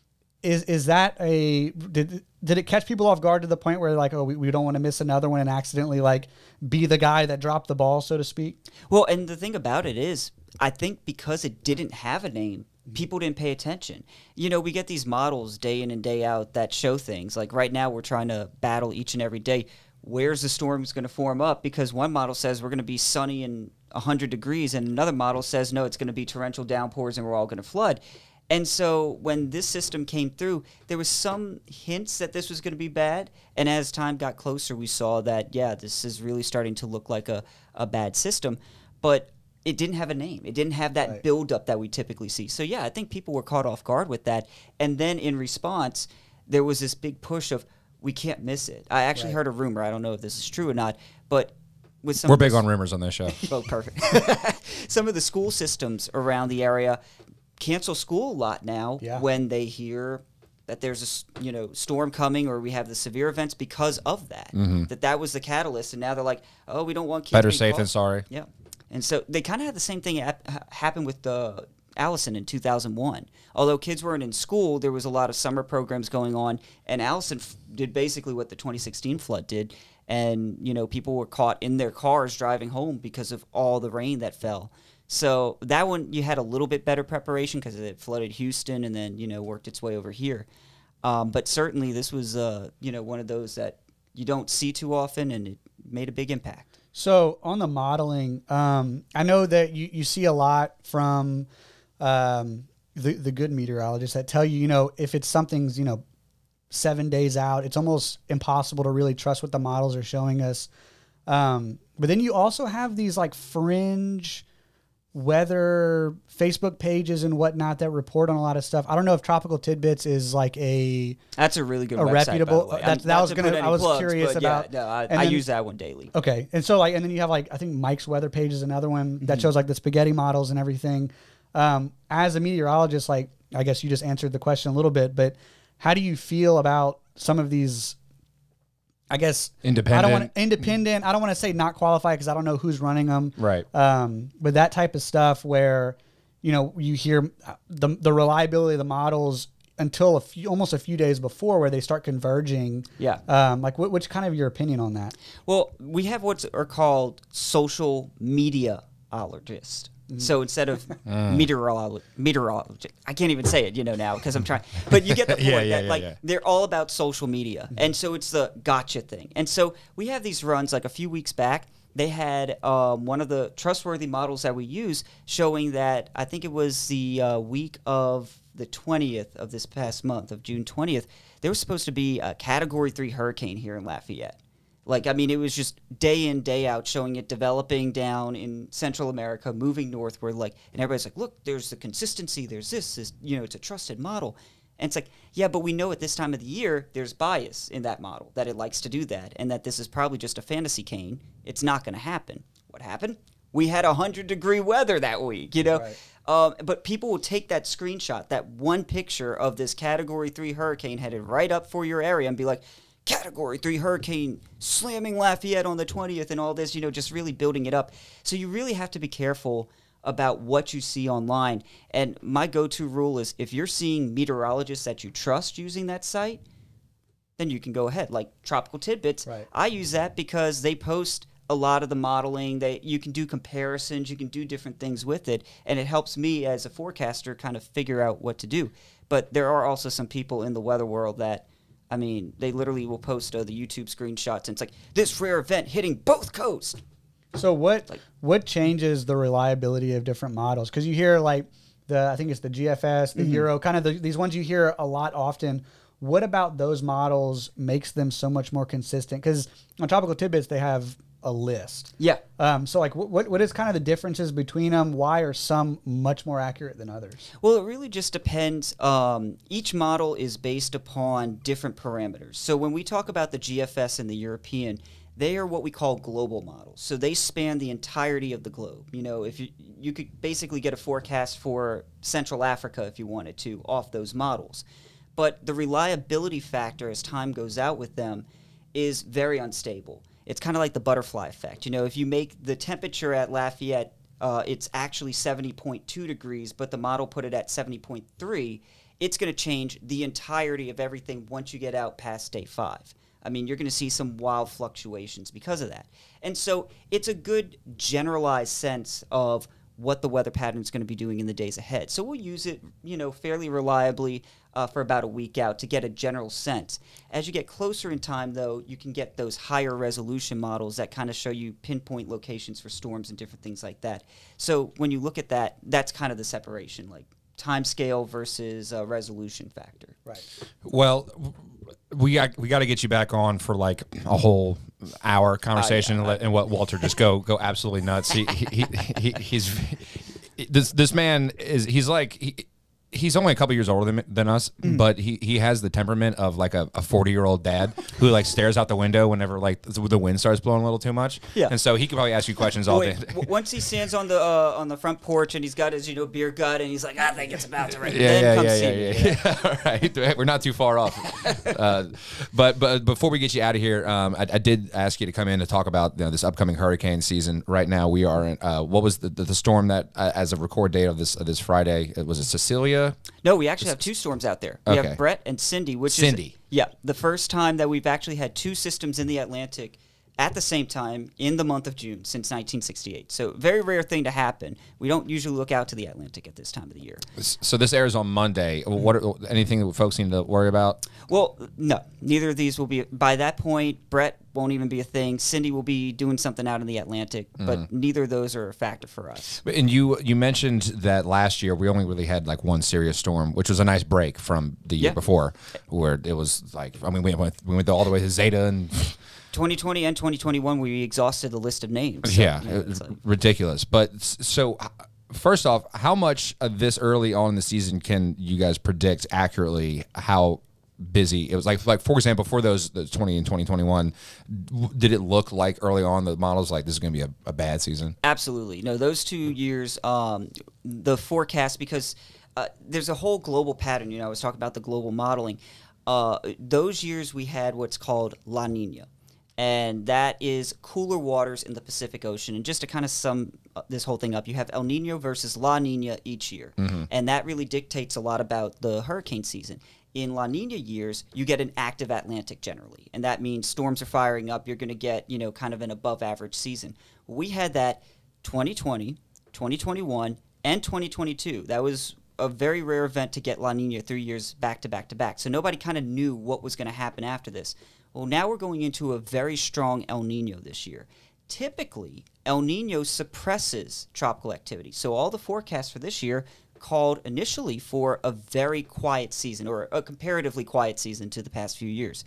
Is is that a did did it catch people off guard to the point where like, oh, we, we don't want to miss another one and accidentally like be the guy that dropped the ball, so to speak? Well, and the thing about it is, I think because it didn't have a name, people didn't pay attention. You know, we get these models day in and day out that show things. Like right now, we're trying to battle each and every day. Where's the storm's going to form up? Because one model says we're going to be sunny and one hundred degrees, and another model says, no, it's going to be torrential downpours and we're all going to flood. And so when this system came through, there was some hints that this was going to be bad. And as time got closer, we saw that, yeah, this is really starting to look like a, a bad system. But it didn't have a name. It didn't have that Right. buildup that we typically see. So, yeah, I think people were caught off guard with that. And then in response, there was this big push of, we can't miss it. I actually Right. heard a rumor. I don't know if this is true or not, but with some We're of big the, on rumors on this show. oh, perfect. Some of the school systems around the area cancel school a lot now Yeah. when they hear that there's a s- you know storm coming or we have the severe events because of that. That that was the catalyst, and now they're like, oh, we don't want kids Better being safe caught. than sorry. Yeah, and so they kind of had the same thing hap- ha- happen with the Allison in two thousand one. Although kids weren't in school, there was a lot of summer programs going on, and Allison f- did basically what the twenty sixteen flood did. And, you know, people were caught in their cars driving home because of all the rain that fell. So that one, you had a little bit better preparation because it flooded Houston and then, you know, worked its way over here. Um, but certainly this was, uh, you know, one of those that you don't see too often, and it made a big impact. So on the modeling, um, I know that you, you see a lot from um, the, the good meteorologists that tell you, you know, if it's something's, you know, seven days out, it's almost impossible to really trust what the models are showing us. Um, but then you also have these like fringe weather Facebook pages and whatnot that report on a lot of stuff. I don't know if Tropical Tidbits is like a That's a really good A website, reputable- by the way. that's- I'm- that not was to gonna- put any I was plugs, curious but about- Yeah, no, I, and I then- use that one daily. Okay. And so like, and then you have like, I think Mike's weather page is another one that Mhm. shows like the spaghetti models and everything. Um, as a meteorologist, like, I guess you just answered the question a little bit, but how do you feel about some of these, I guess, Independent. I don't want independent. I don't want to say not qualified because I don't know who's running them. Right. Um, but that type of stuff where, you know, you hear the, the reliability of the models until a few, almost a few days before where they start converging. Yeah. Um, like what, which kind of your opinion on that? Well, we have what are called social meteorologists. So instead of meteorolo- meteorologist, I can't even say it, you know, now because I'm trying. But you get the point Yeah, yeah, that yeah, like yeah. they're all about social media, and so it's the gotcha thing. And so we have these runs. Like a few weeks back, they had um, one of the trustworthy models that we use showing that I think it was the uh, week of the twentieth of this past month of June twentieth. There was supposed to be a Category three hurricane here in Lafayette. Like, I mean, it was just day in, day out showing it developing down in Central America, moving northward. Like, and everybody's like, look, there's the consistency. There's this, this, you know, it's a trusted model. And it's like, yeah, but we know at this time of the year, there's bias in that model, that it likes to do that, and that this is probably just a fantasy cane. It's not going to happen. What happened? We had one hundred degree weather that week, you know? Right. Um, but people will take that screenshot, that one picture of this Category three hurricane headed right up for your area and be like, Category three hurricane slamming Lafayette on the twentieth and all this, you know, just really building it up. So you really have to be careful about what you see online. And my go-to rule is if you're seeing meteorologists that you trust using that site, then you can go ahead. Like Tropical Tidbits, Right. I use that because they post a lot of the modeling. They you can do comparisons, you can do different things with it, and it helps me as a forecaster kind of figure out what to do. But there are also some people in the weather world that I mean, they literally will post uh, the YouTube screenshots, and it's like, this rare event hitting both coasts. So what Like, what changes the reliability of different models? Because you hear like the I think it's the G F S, the mm-hmm. Euro, kind of the, these ones you hear a lot often. What about those models makes them so much more consistent? Because on Tropical Tidbits they have a list. Yeah. Um. So like, what what is kind of the differences between them? Why are some much more accurate than others? Well, it really just depends. Um, each model is based upon different parameters. So when we talk about the G F S and the European, they are what we call global models. So they span the entirety of the globe. You know, if you you could basically get a forecast for Central Africa if you wanted to off those models. But the reliability factor as time goes out with them is very unstable. It's kind of like the butterfly effect. You know, if you make the temperature at Lafayette, uh, it's actually seventy point two degrees, but the model put it at seventy point three, it's going to change the entirety of everything once you get out past day five. I mean, you're going to see some wild fluctuations because of that. And so it's a good generalized sense of what the weather pattern is going to be doing in the days ahead. So we'll use it, you know, fairly reliably uh, for about a week out to get a general sense. As you get closer in time, though, you can get those higher resolution models that kind of show you pinpoint locations for storms and different things like that. So when you look at that, that's kind of the separation, like time scale versus uh, resolution factor. Right. Well, we got we got to get you back on for like a whole hour conversation, uh, yeah, and, let, and what Walter just go go absolutely nuts. He, he, he, he he's this this man is he's like he, he's only a couple years older than, than us, mm. but he, he has the temperament of like a forty year old dad who like stares out the window whenever like the wind starts blowing a little too much. Yeah. And so he could probably ask you questions all Wait, day. Once he stands on the uh, on the front porch and he's got his you know beer gut and he's like, I think it's about to rain. Yeah, then yeah, come yeah, see yeah, me. yeah, yeah. All right, we're not too far off. uh, but but before we get you out of here, um, I, I did ask you to come in to talk about you know, this upcoming hurricane season. Right now, we are in. Uh, what was the, the, the storm that, uh, as of record date of this of this Friday, was it Cecilia? No, we actually have two storms out there. We Okay. have Brett and Cindy, which Cindy. is yeah the first time that we've actually had two systems in the Atlantic at the same time in the month of June since nineteen sixty-eight. So very rare thing to happen. We don't usually look out to the Atlantic at this time of the year. So this airs on Monday. What are, anything that folks need to worry about? Well, no, neither of these will be. By that point, Brett won't even be a thing. Cindy will be doing something out in the Atlantic, mm. but neither of those are a factor for us. And you you mentioned that last year we only really had like one serious storm, which was a nice break from the year yeah. before, where it was like, I mean, we went we went all the way to Zeta and twenty twenty and twenty twenty-one, we exhausted the list of names. So, yeah, you know, it's like, ridiculous. But so, first off, how much of this early on in the season can you guys predict accurately how busy it was? Like, like for example, for those the twenty and twenty twenty-one, did it look like early on the models like this is going to be a, a bad season? Absolutely. No, those two years, um, the forecast, because uh, there's a whole global pattern. You know, I was talking about the global modeling. Uh, those years we had what's called La Nina. And that is cooler waters in the Pacific Ocean. And just to kind of sum this whole thing up, you have El Nino versus La Nina each year. Mm-hmm. And that really dictates a lot about the hurricane season. In La Nina years, you get an active Atlantic generally. And that means storms are firing up. You're going to get, you know, kind of an above average season. We had that twenty twenty, twenty twenty-one, and twenty twenty-two. That was a very rare event to get La Nina three years back to back to back. So nobody kind of knew what was going to happen after this. Well, now we're going into a very strong El Nino this year. Typically, El Nino suppresses tropical activity. So all the forecasts for this year called initially for a very quiet season, or a comparatively quiet season to the past few years.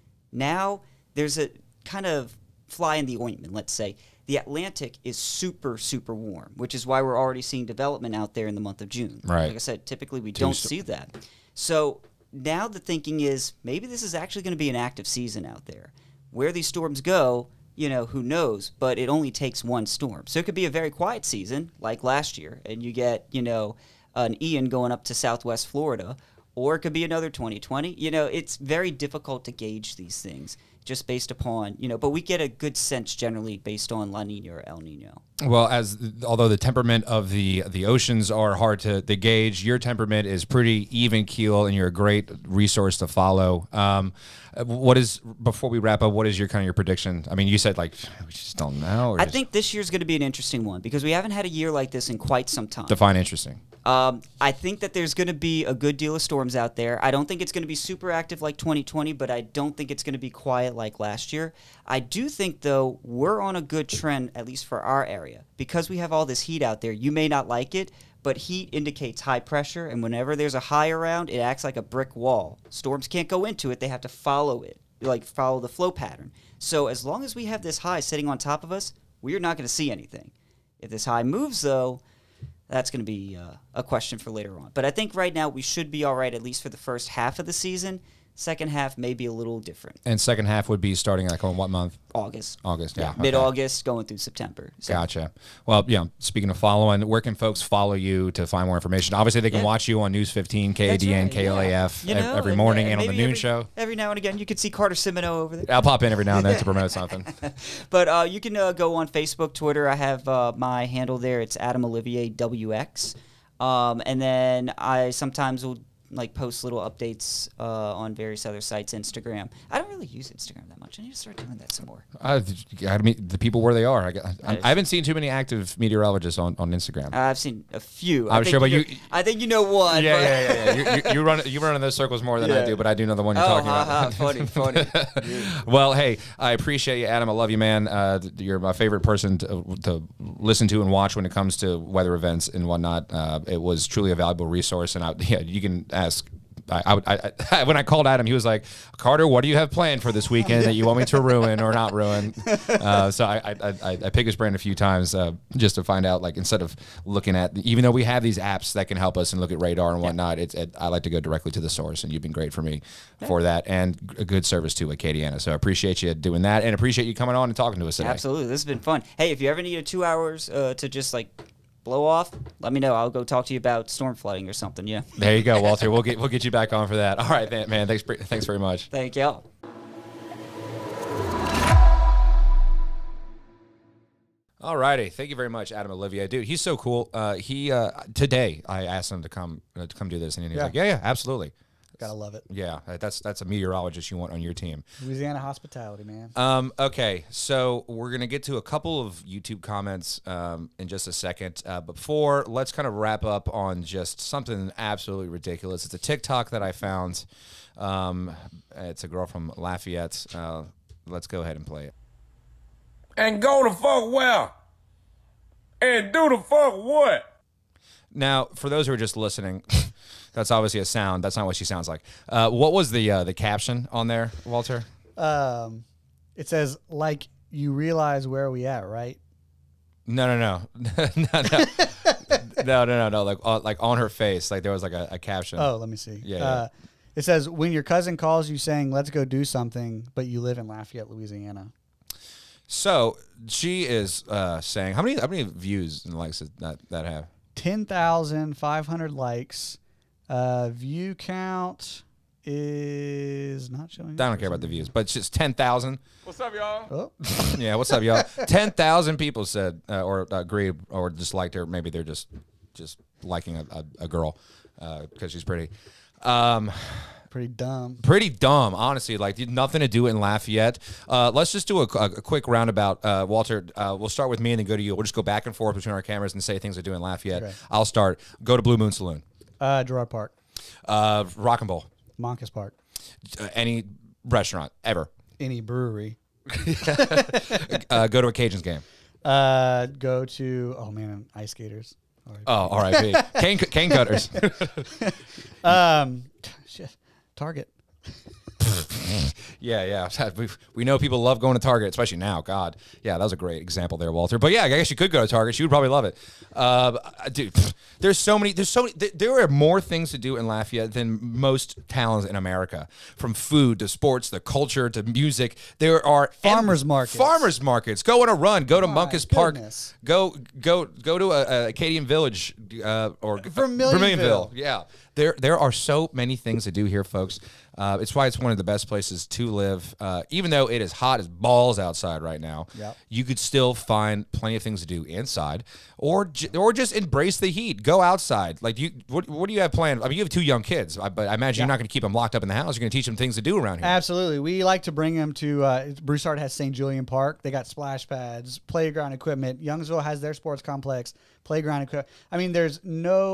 Now there's a kind of fly in the ointment, let's say. The Atlantic is super, super warm, which is why we're already seeing development out there in the month of June. Right. Like I said, typically we Too don't st- see that. So now the thinking is maybe this is actually going to be an active season out there. Where these storms go, you know, who knows, but it only takes one storm. So it could be a very quiet season like last year, and you get, you know, an Ian going up to southwest Florida, or it could be another twenty twenty. You know, it's very difficult to gauge these things just based upon, you know, but we get a good sense generally based on La Nina or El Nino. Well, as although the temperament of the the oceans are hard to, to gauge, your temperament is pretty even keel, and you're a great resource to follow. Um, what is before we wrap up? What is your kind of your prediction? I mean, you said like we just don't know. Or I just think this year's going to be an interesting one because we haven't had a year like this in quite some time. Define interesting. Um, I think that there's going to be a good deal of storms out there. I don't think it's going to be super active like twenty twenty, but I don't think it's going to be quiet like last year. I do think, though, we're on a good trend, at least for our area. Because we have all this heat out there, you may not like it, but heat indicates high pressure, and whenever there's a high around, it acts like a brick wall. Storms can't go into it. They have to follow it, like follow the flow pattern. So as long as we have this high sitting on top of us, we're not going to see anything. If this high moves, though, that's going to be uh, a question for later on. But I think right now we should be all right, at least for the first half of the season. Second half may be a little different. And second half would be starting like on what month? August. August, yeah. Okay. Mid-August, going through September. So. Gotcha. Well, yeah, speaking of following, where can folks follow you to find more information? Obviously, they can yeah. watch you on News fifteen, K A D N, right, K L A F yeah. you know, every morning and, and and on the noon every, show. Every now and again, you can see Carter Simoneaux over there. I'll pop in every now and then to promote something. But uh, you can uh, go on Facebook, Twitter. I have uh, my handle there. It's Adam Olivier W X. Um, and then I sometimes will like post little updates uh, on various other sites, Instagram. I don't really use Instagram that much. I need to start doing that some more. Uh, you gotta meet the people where they are. I, I, I haven't seen too many active meteorologists on, on Instagram. I've seen a few. I'm I sure, but you, you, know, I think you know one. Yeah, but yeah, yeah. yeah. you, you, you run you run in those circles more than yeah. I do, but I do know the one you're oh, talking ha, about. Ha, funny, funny. Well, hey, I appreciate you, Adam. I love you, man. Uh, you're my favorite person to, to listen to and watch when it comes to weather events and whatnot. Uh, it was truly a valuable resource, and I, yeah, you can ask. I, I, I, when I called Adam, he was like, "Carter, what do you have planned for this weekend that you want me to ruin or not ruin?" Uh, so I, I, I, I picked his brain a few times uh, just to find out, like, instead of looking at, even though we have these apps that can help us and look at radar and whatnot, it's, it, I like to go directly to the source, and you've been great for me yeah. for that, and a good service to Acadiana. So I appreciate you doing that, and appreciate you coming on and talking to us today. Absolutely, this has been fun. Hey, if you ever need a two hours uh, to just like blow off, let me know. I'll go talk to you about storm flooding or something. Yeah. There you go, Walter. We'll get we'll get you back on for that. All right, man. man thanks thanks very much. Thank you. All righty. Thank you very much, Adam Olivier. Dude, he's so cool. Uh, he uh, today I asked him to come uh, to come do this, and he was yeah. like, "Yeah, yeah, absolutely." Gotta love it. Yeah, that's that's a meteorologist you want on your team. Louisiana hospitality, man. Um, okay, so we're gonna get to a couple of YouTube comments um, in just a second. Uh, but before, let's kind of wrap up on just something absolutely ridiculous. It's a TikTok that I found. Um, it's a girl from Lafayette. Uh, let's go ahead and play it. And go the fuck well. And do the fuck what? Now, for those who are just listening. That's obviously a sound. That's not what she sounds like. Uh, what was the uh, the caption on there, Walter? Um, it says, like, you realize where we at, right? No, no, no. no, no. no, no, no, no. Like, uh, like on her face, like there was like a, a caption. Oh, let me see. Yeah, uh, yeah. It says, when your cousin calls you saying, let's go do something, but you live in Lafayette, Louisiana. So she is uh, saying, how many how many views and likes does that, that have? ten thousand five hundred likes. Uh, view count is not showing. I don't care about the views, but it's just ten thousand. What's up, y'all? Oh. Yeah, what's up, y'all? ten thousand people said uh, or agreed or disliked her. Maybe they're just just liking a, a, a girl because uh, she's pretty. Um, pretty dumb. Pretty dumb, honestly. Like, nothing to do in Lafayette. Uh, let's just do a, a, a quick roundabout. Uh, Walter, uh, we'll start with me and then go to you. We'll just go back and forth between our cameras and say things to do in Lafayette. Okay. I'll start. Go to Blue Moon Saloon. Uh, Gerard Park. Uh, Rock and Bowl. Moncus Park. Uh, any restaurant, ever. Any brewery. uh, go to a Cajuns game. Uh, go to, oh man, ice skaters. R I P. Oh, R I P cane, cane cutters. um, shit. Target. Yeah, yeah. We, we know people love going to Target, especially now. God. Yeah, that was a great example there, Walter. But yeah, I guess you could go to Target. She would probably love it. Uh, dude, there's so many, there's so many, th there are more things to do in Lafayette than most towns in America. From food to sports, to culture, to music. There are farmers markets. Farmers markets. Go on a run. Go to My Moncus Park. goodness. Go, go, go to a, a Acadian Village uh, or Vermilionville. Vermilionville. Yeah. There, there are so many things to do here, folks. Uh, it's why it's one of the best places to live. Uh, even though it is hot as balls outside right now, yep. you could still find plenty of things to do inside, or j or just embrace the heat. Go outside. Like you, what, what do you have planned? I mean, you have two young kids, but I imagine yeah. you're not going to keep them locked up in the house. You're going to teach them things to do around here. Absolutely. We like to bring them to uh, Broussard has Saint Julian Park. They got splash pads, playground equipment. Youngsville has their sports complex, playground equipment. I mean, there's no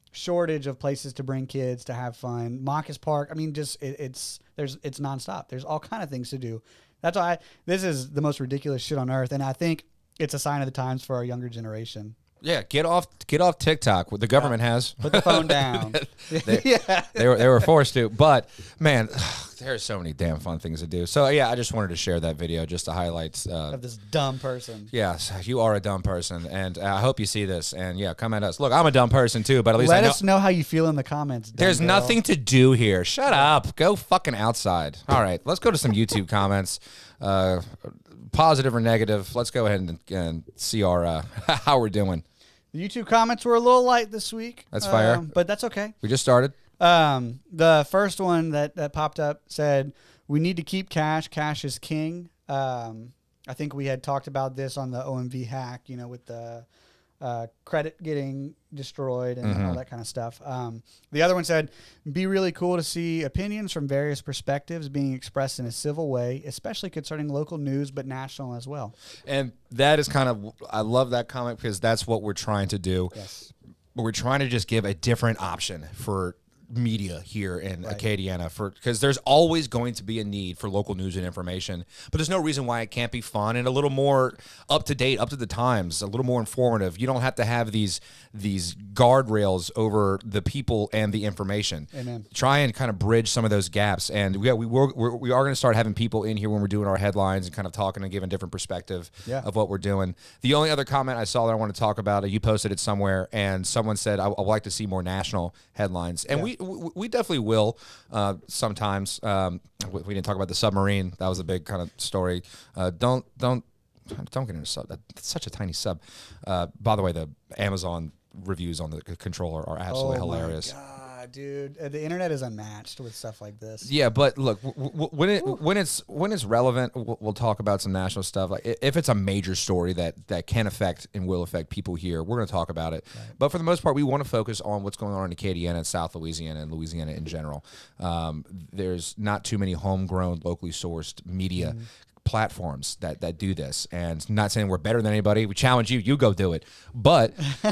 shortage of places to bring kids to have fun. Marcus Park. I mean, just it, it's there's it's nonstop. There's all kind of things to do. That's why I, this is the most ridiculous shit on earth, and I think it's a sign of the times for our younger generation. Yeah, get off, get off TikTok. What the government yeah. has. Put the phone down. they, yeah, they were they were forced to. But man, there's so many damn fun things to do. So yeah, I just wanted to share that video just to highlight uh, of this dumb person. Yes, you are a dumb person, and I hope you see this. And yeah, come at us. Look, I'm a dumb person too, but at least let I know, us know how you feel in the comments. There's girl. nothing to do here. Shut up. Go fucking outside. All right, let's go to some YouTube comments. Uh, positive or negative. Let's go ahead and, and see our uh, how we're doing. The YouTube comments were a little light this week. That's fire. Um, but that's okay. We just started. Um, the first one that, that popped up said, we need to keep cash. Cash is king. Um, I think we had talked about this on the O M V hack, you know, with the uh, credit getting destroyed and mm-hmm. all that kind of stuff. Um, the other one said, be really cool to see opinions from various perspectives being expressed in a civil way, especially concerning local news, but national as well. And that is kind of, I love that comment because that's what we're trying to do. Yes. We're trying to just give a different option for media here in right. Acadiana, for because there's always going to be a need for local news and information, but there's no reason why it can't be fun and a little more up to date, up to the times, a little more informative. You don't have to have these these guardrails over the people and the information. Amen. Try and kind of bridge some of those gaps, and yeah, we were, we're, we are going to start having people in here when we're doing our headlines and kind of talking and giving different perspective yeah. of what we're doing. The only other comment I saw that I want to talk about, you posted it somewhere, and someone said I would like to see more national headlines, and yeah. we We, we definitely will uh, sometimes. Um, we, we didn't talk about the submarine. That was a big kind of story. Uh, don't don't don't get into sub. That's such a tiny sub. Uh, by the way, the Amazon reviews on the controller are absolutely oh hilarious. My God, dude, the internet is unmatched with stuff like this. Yeah, but look, w w when it Ooh. when it's when it's relevant, we'll, we'll talk about some national stuff. Like if it's a major story that that can affect and will affect people here, we're going to talk about it. Right. But for the most part, we want to focus on what's going on in Acadiana and South Louisiana and Louisiana in general. Um, there's not too many homegrown, locally sourced media. Mm-hmm. platforms that that do this, and not saying we're better than anybody. We challenge you, you go do it. But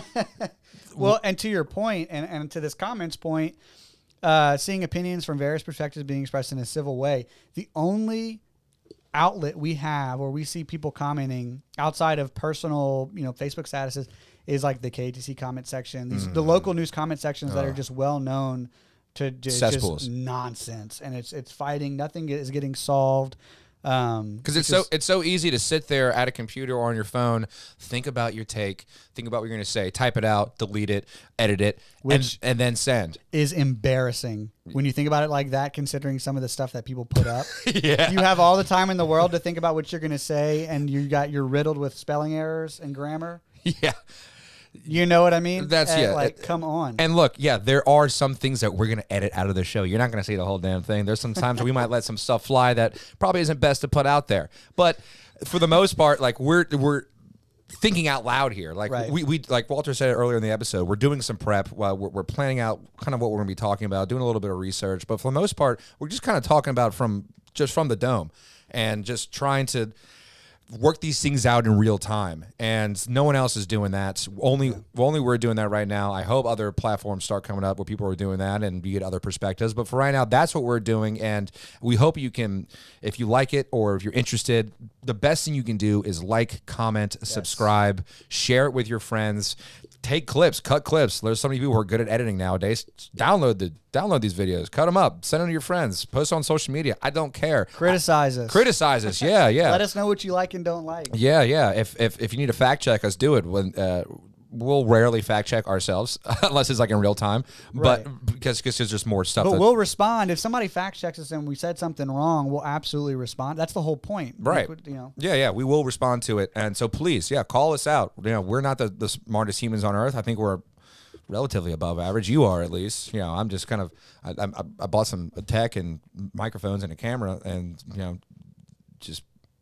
well, and to your point, and, and to this comments point, uh, seeing opinions from various perspectives being expressed in a civil way, the only outlet we have where we see people commenting outside of personal, you know, Facebook statuses is like the K T C comment section, these mm. the local news comment sections uh. that are just well known to just, just nonsense, and it's it's fighting. Nothing is getting solved. Um, Cause it's so it's so easy to sit there at a computer or on your phone, think about your take, think about what you're going to say, type it out, delete it, edit it, which and, and then send. Is embarrassing when you think about it like that, considering some of the stuff that people put up. Yeah. You have all the time in the world to think about what you're going to say, and you got you're riddled with spelling errors and grammar. Yeah. You know what I mean? That's and, yeah. Like, come on. And look, yeah, there are some things that we're gonna edit out of the show. You're not gonna see the whole damn thing. There's some times we might let some stuff fly that probably isn't best to put out there. But for the most part, like we're we're thinking out loud here. Like right. we we like Walter said earlier in the episode, we're doing some prep. While we're, we're planning out kind of what we're gonna be talking about, doing a little bit of research. But for the most part, we're just kind of talking about from just from the dome and just trying to work these things out in real time, and no one else is doing that. Only, only we're doing that right now. I hope other platforms start coming up where people are doing that and you get other perspectives. But for right now, that's what we're doing, and we hope you can, if you like it or if you're interested, the best thing you can do is like, comment, yes. subscribe, share it with your friends. Take clips, cut clips. There's so many people who are good at editing nowadays. Download the download these videos, cut them up, send them to your friends, post on social media. I don't care. Criticize I, us. Criticize us. Yeah, yeah. Let us know what you like and don't like. Yeah, yeah. If if if you need to fact check us, do it. When uh, we'll rarely fact check ourselves unless it's like in real time. Right. But because because there's just more stuff. But that, we'll respond if somebody fact checks us and we said something wrong. We'll absolutely respond. That's the whole point, right? Like, you know. Yeah, yeah. We will respond to it, and so please, yeah, call us out. You know, we're not the the smartest humans on earth. I think we're relatively above average. You are, at least. You know, I'm just kind of. I, I, I bought some tech and microphones and a camera, and you know, just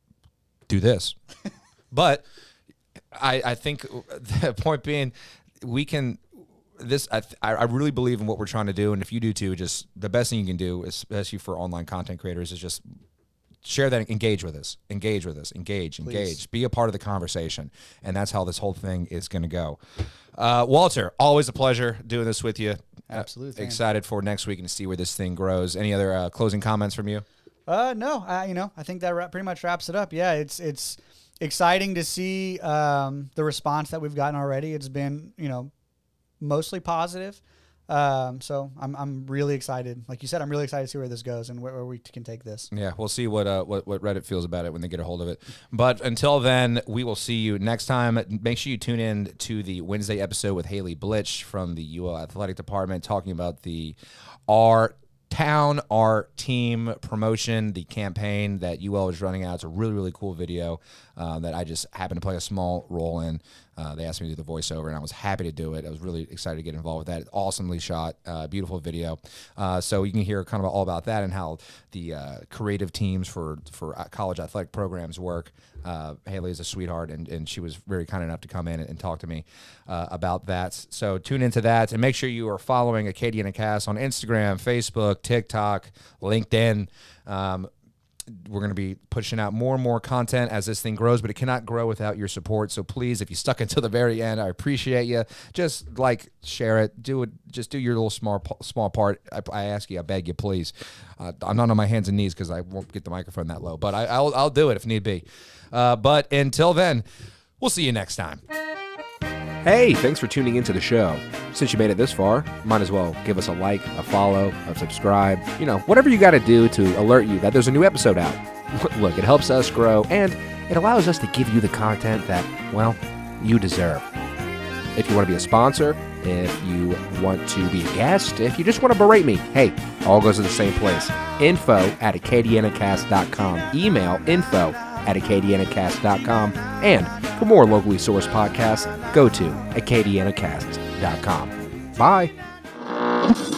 do this. But I, I think the point being, we can. This I, I really believe in what we're trying to do, and if you do too, just the best thing you can do, especially for online content creators, is just share that, engage with us, engage with us, engage, engage, Please. be a part of the conversation. And that's how this whole thing is going to go. Uh, Walter, always a pleasure doing this with you. Absolutely. Uh, excited for next week and to see where this thing grows. Any other uh, closing comments from you? Uh, no, I, you know, I think that ra- pretty much wraps it up. Yeah, it's it's exciting to see um, the response that we've gotten already. It's been, you know, mostly positive. Um, so I'm I'm really excited. Like you said, I'm really excited to see where this goes and where, where we can take this. Yeah, we'll see what uh what, what Reddit feels about it when they get a hold of it. But until then, we will see you next time. Make sure you tune in to the Wednesday episode with Haley Blitch from the U L Athletic Department, talking about the our town, our team promotion, the campaign that U L is running out. It's a really, really cool video uh, that I just happened to play a small role in. Uh, they asked me to do the voiceover, and I was happy to do it. I was really excited to get involved with that. Awesomely shot, uh, beautiful video. Uh, so you can hear kind of all about that and how the uh, creative teams for, for college athletic programs work. Uh, Haley is a sweetheart, and, and she was very kind enough to come in and, and talk to me uh, about that. So tune into that, and make sure you are following AcadianaCasts on Instagram, Facebook, TikTok, LinkedIn. Um, we're going to be pushing out more and more content as this thing grows, but it cannot grow without your support. So please, if you stuck until the very end, I appreciate you. Just like, share it, do it, just do your little small small part. I, I ask you, I beg you, please. Uh, I'm not on my hands and knees because I won't get the microphone that low, but I, I'll, I'll do it if need be. Uh, but until then, we'll see you next time. Hey, thanks for tuning into the show. Since you made it this far, might as well give us a like, a follow, a subscribe, you know, whatever you got to do to alert you that there's a new episode out. Look, it helps us grow, and it allows us to give you the content that, well, you deserve. If you want to be a sponsor, if you want to be a guest, if you just want to berate me, hey, all goes to the same place. Info at Acadiana Cast dot com. Email info at Acadiana Cast dot com. And for more locally sourced podcasts, go to Acadiana Casts dot com. Bye.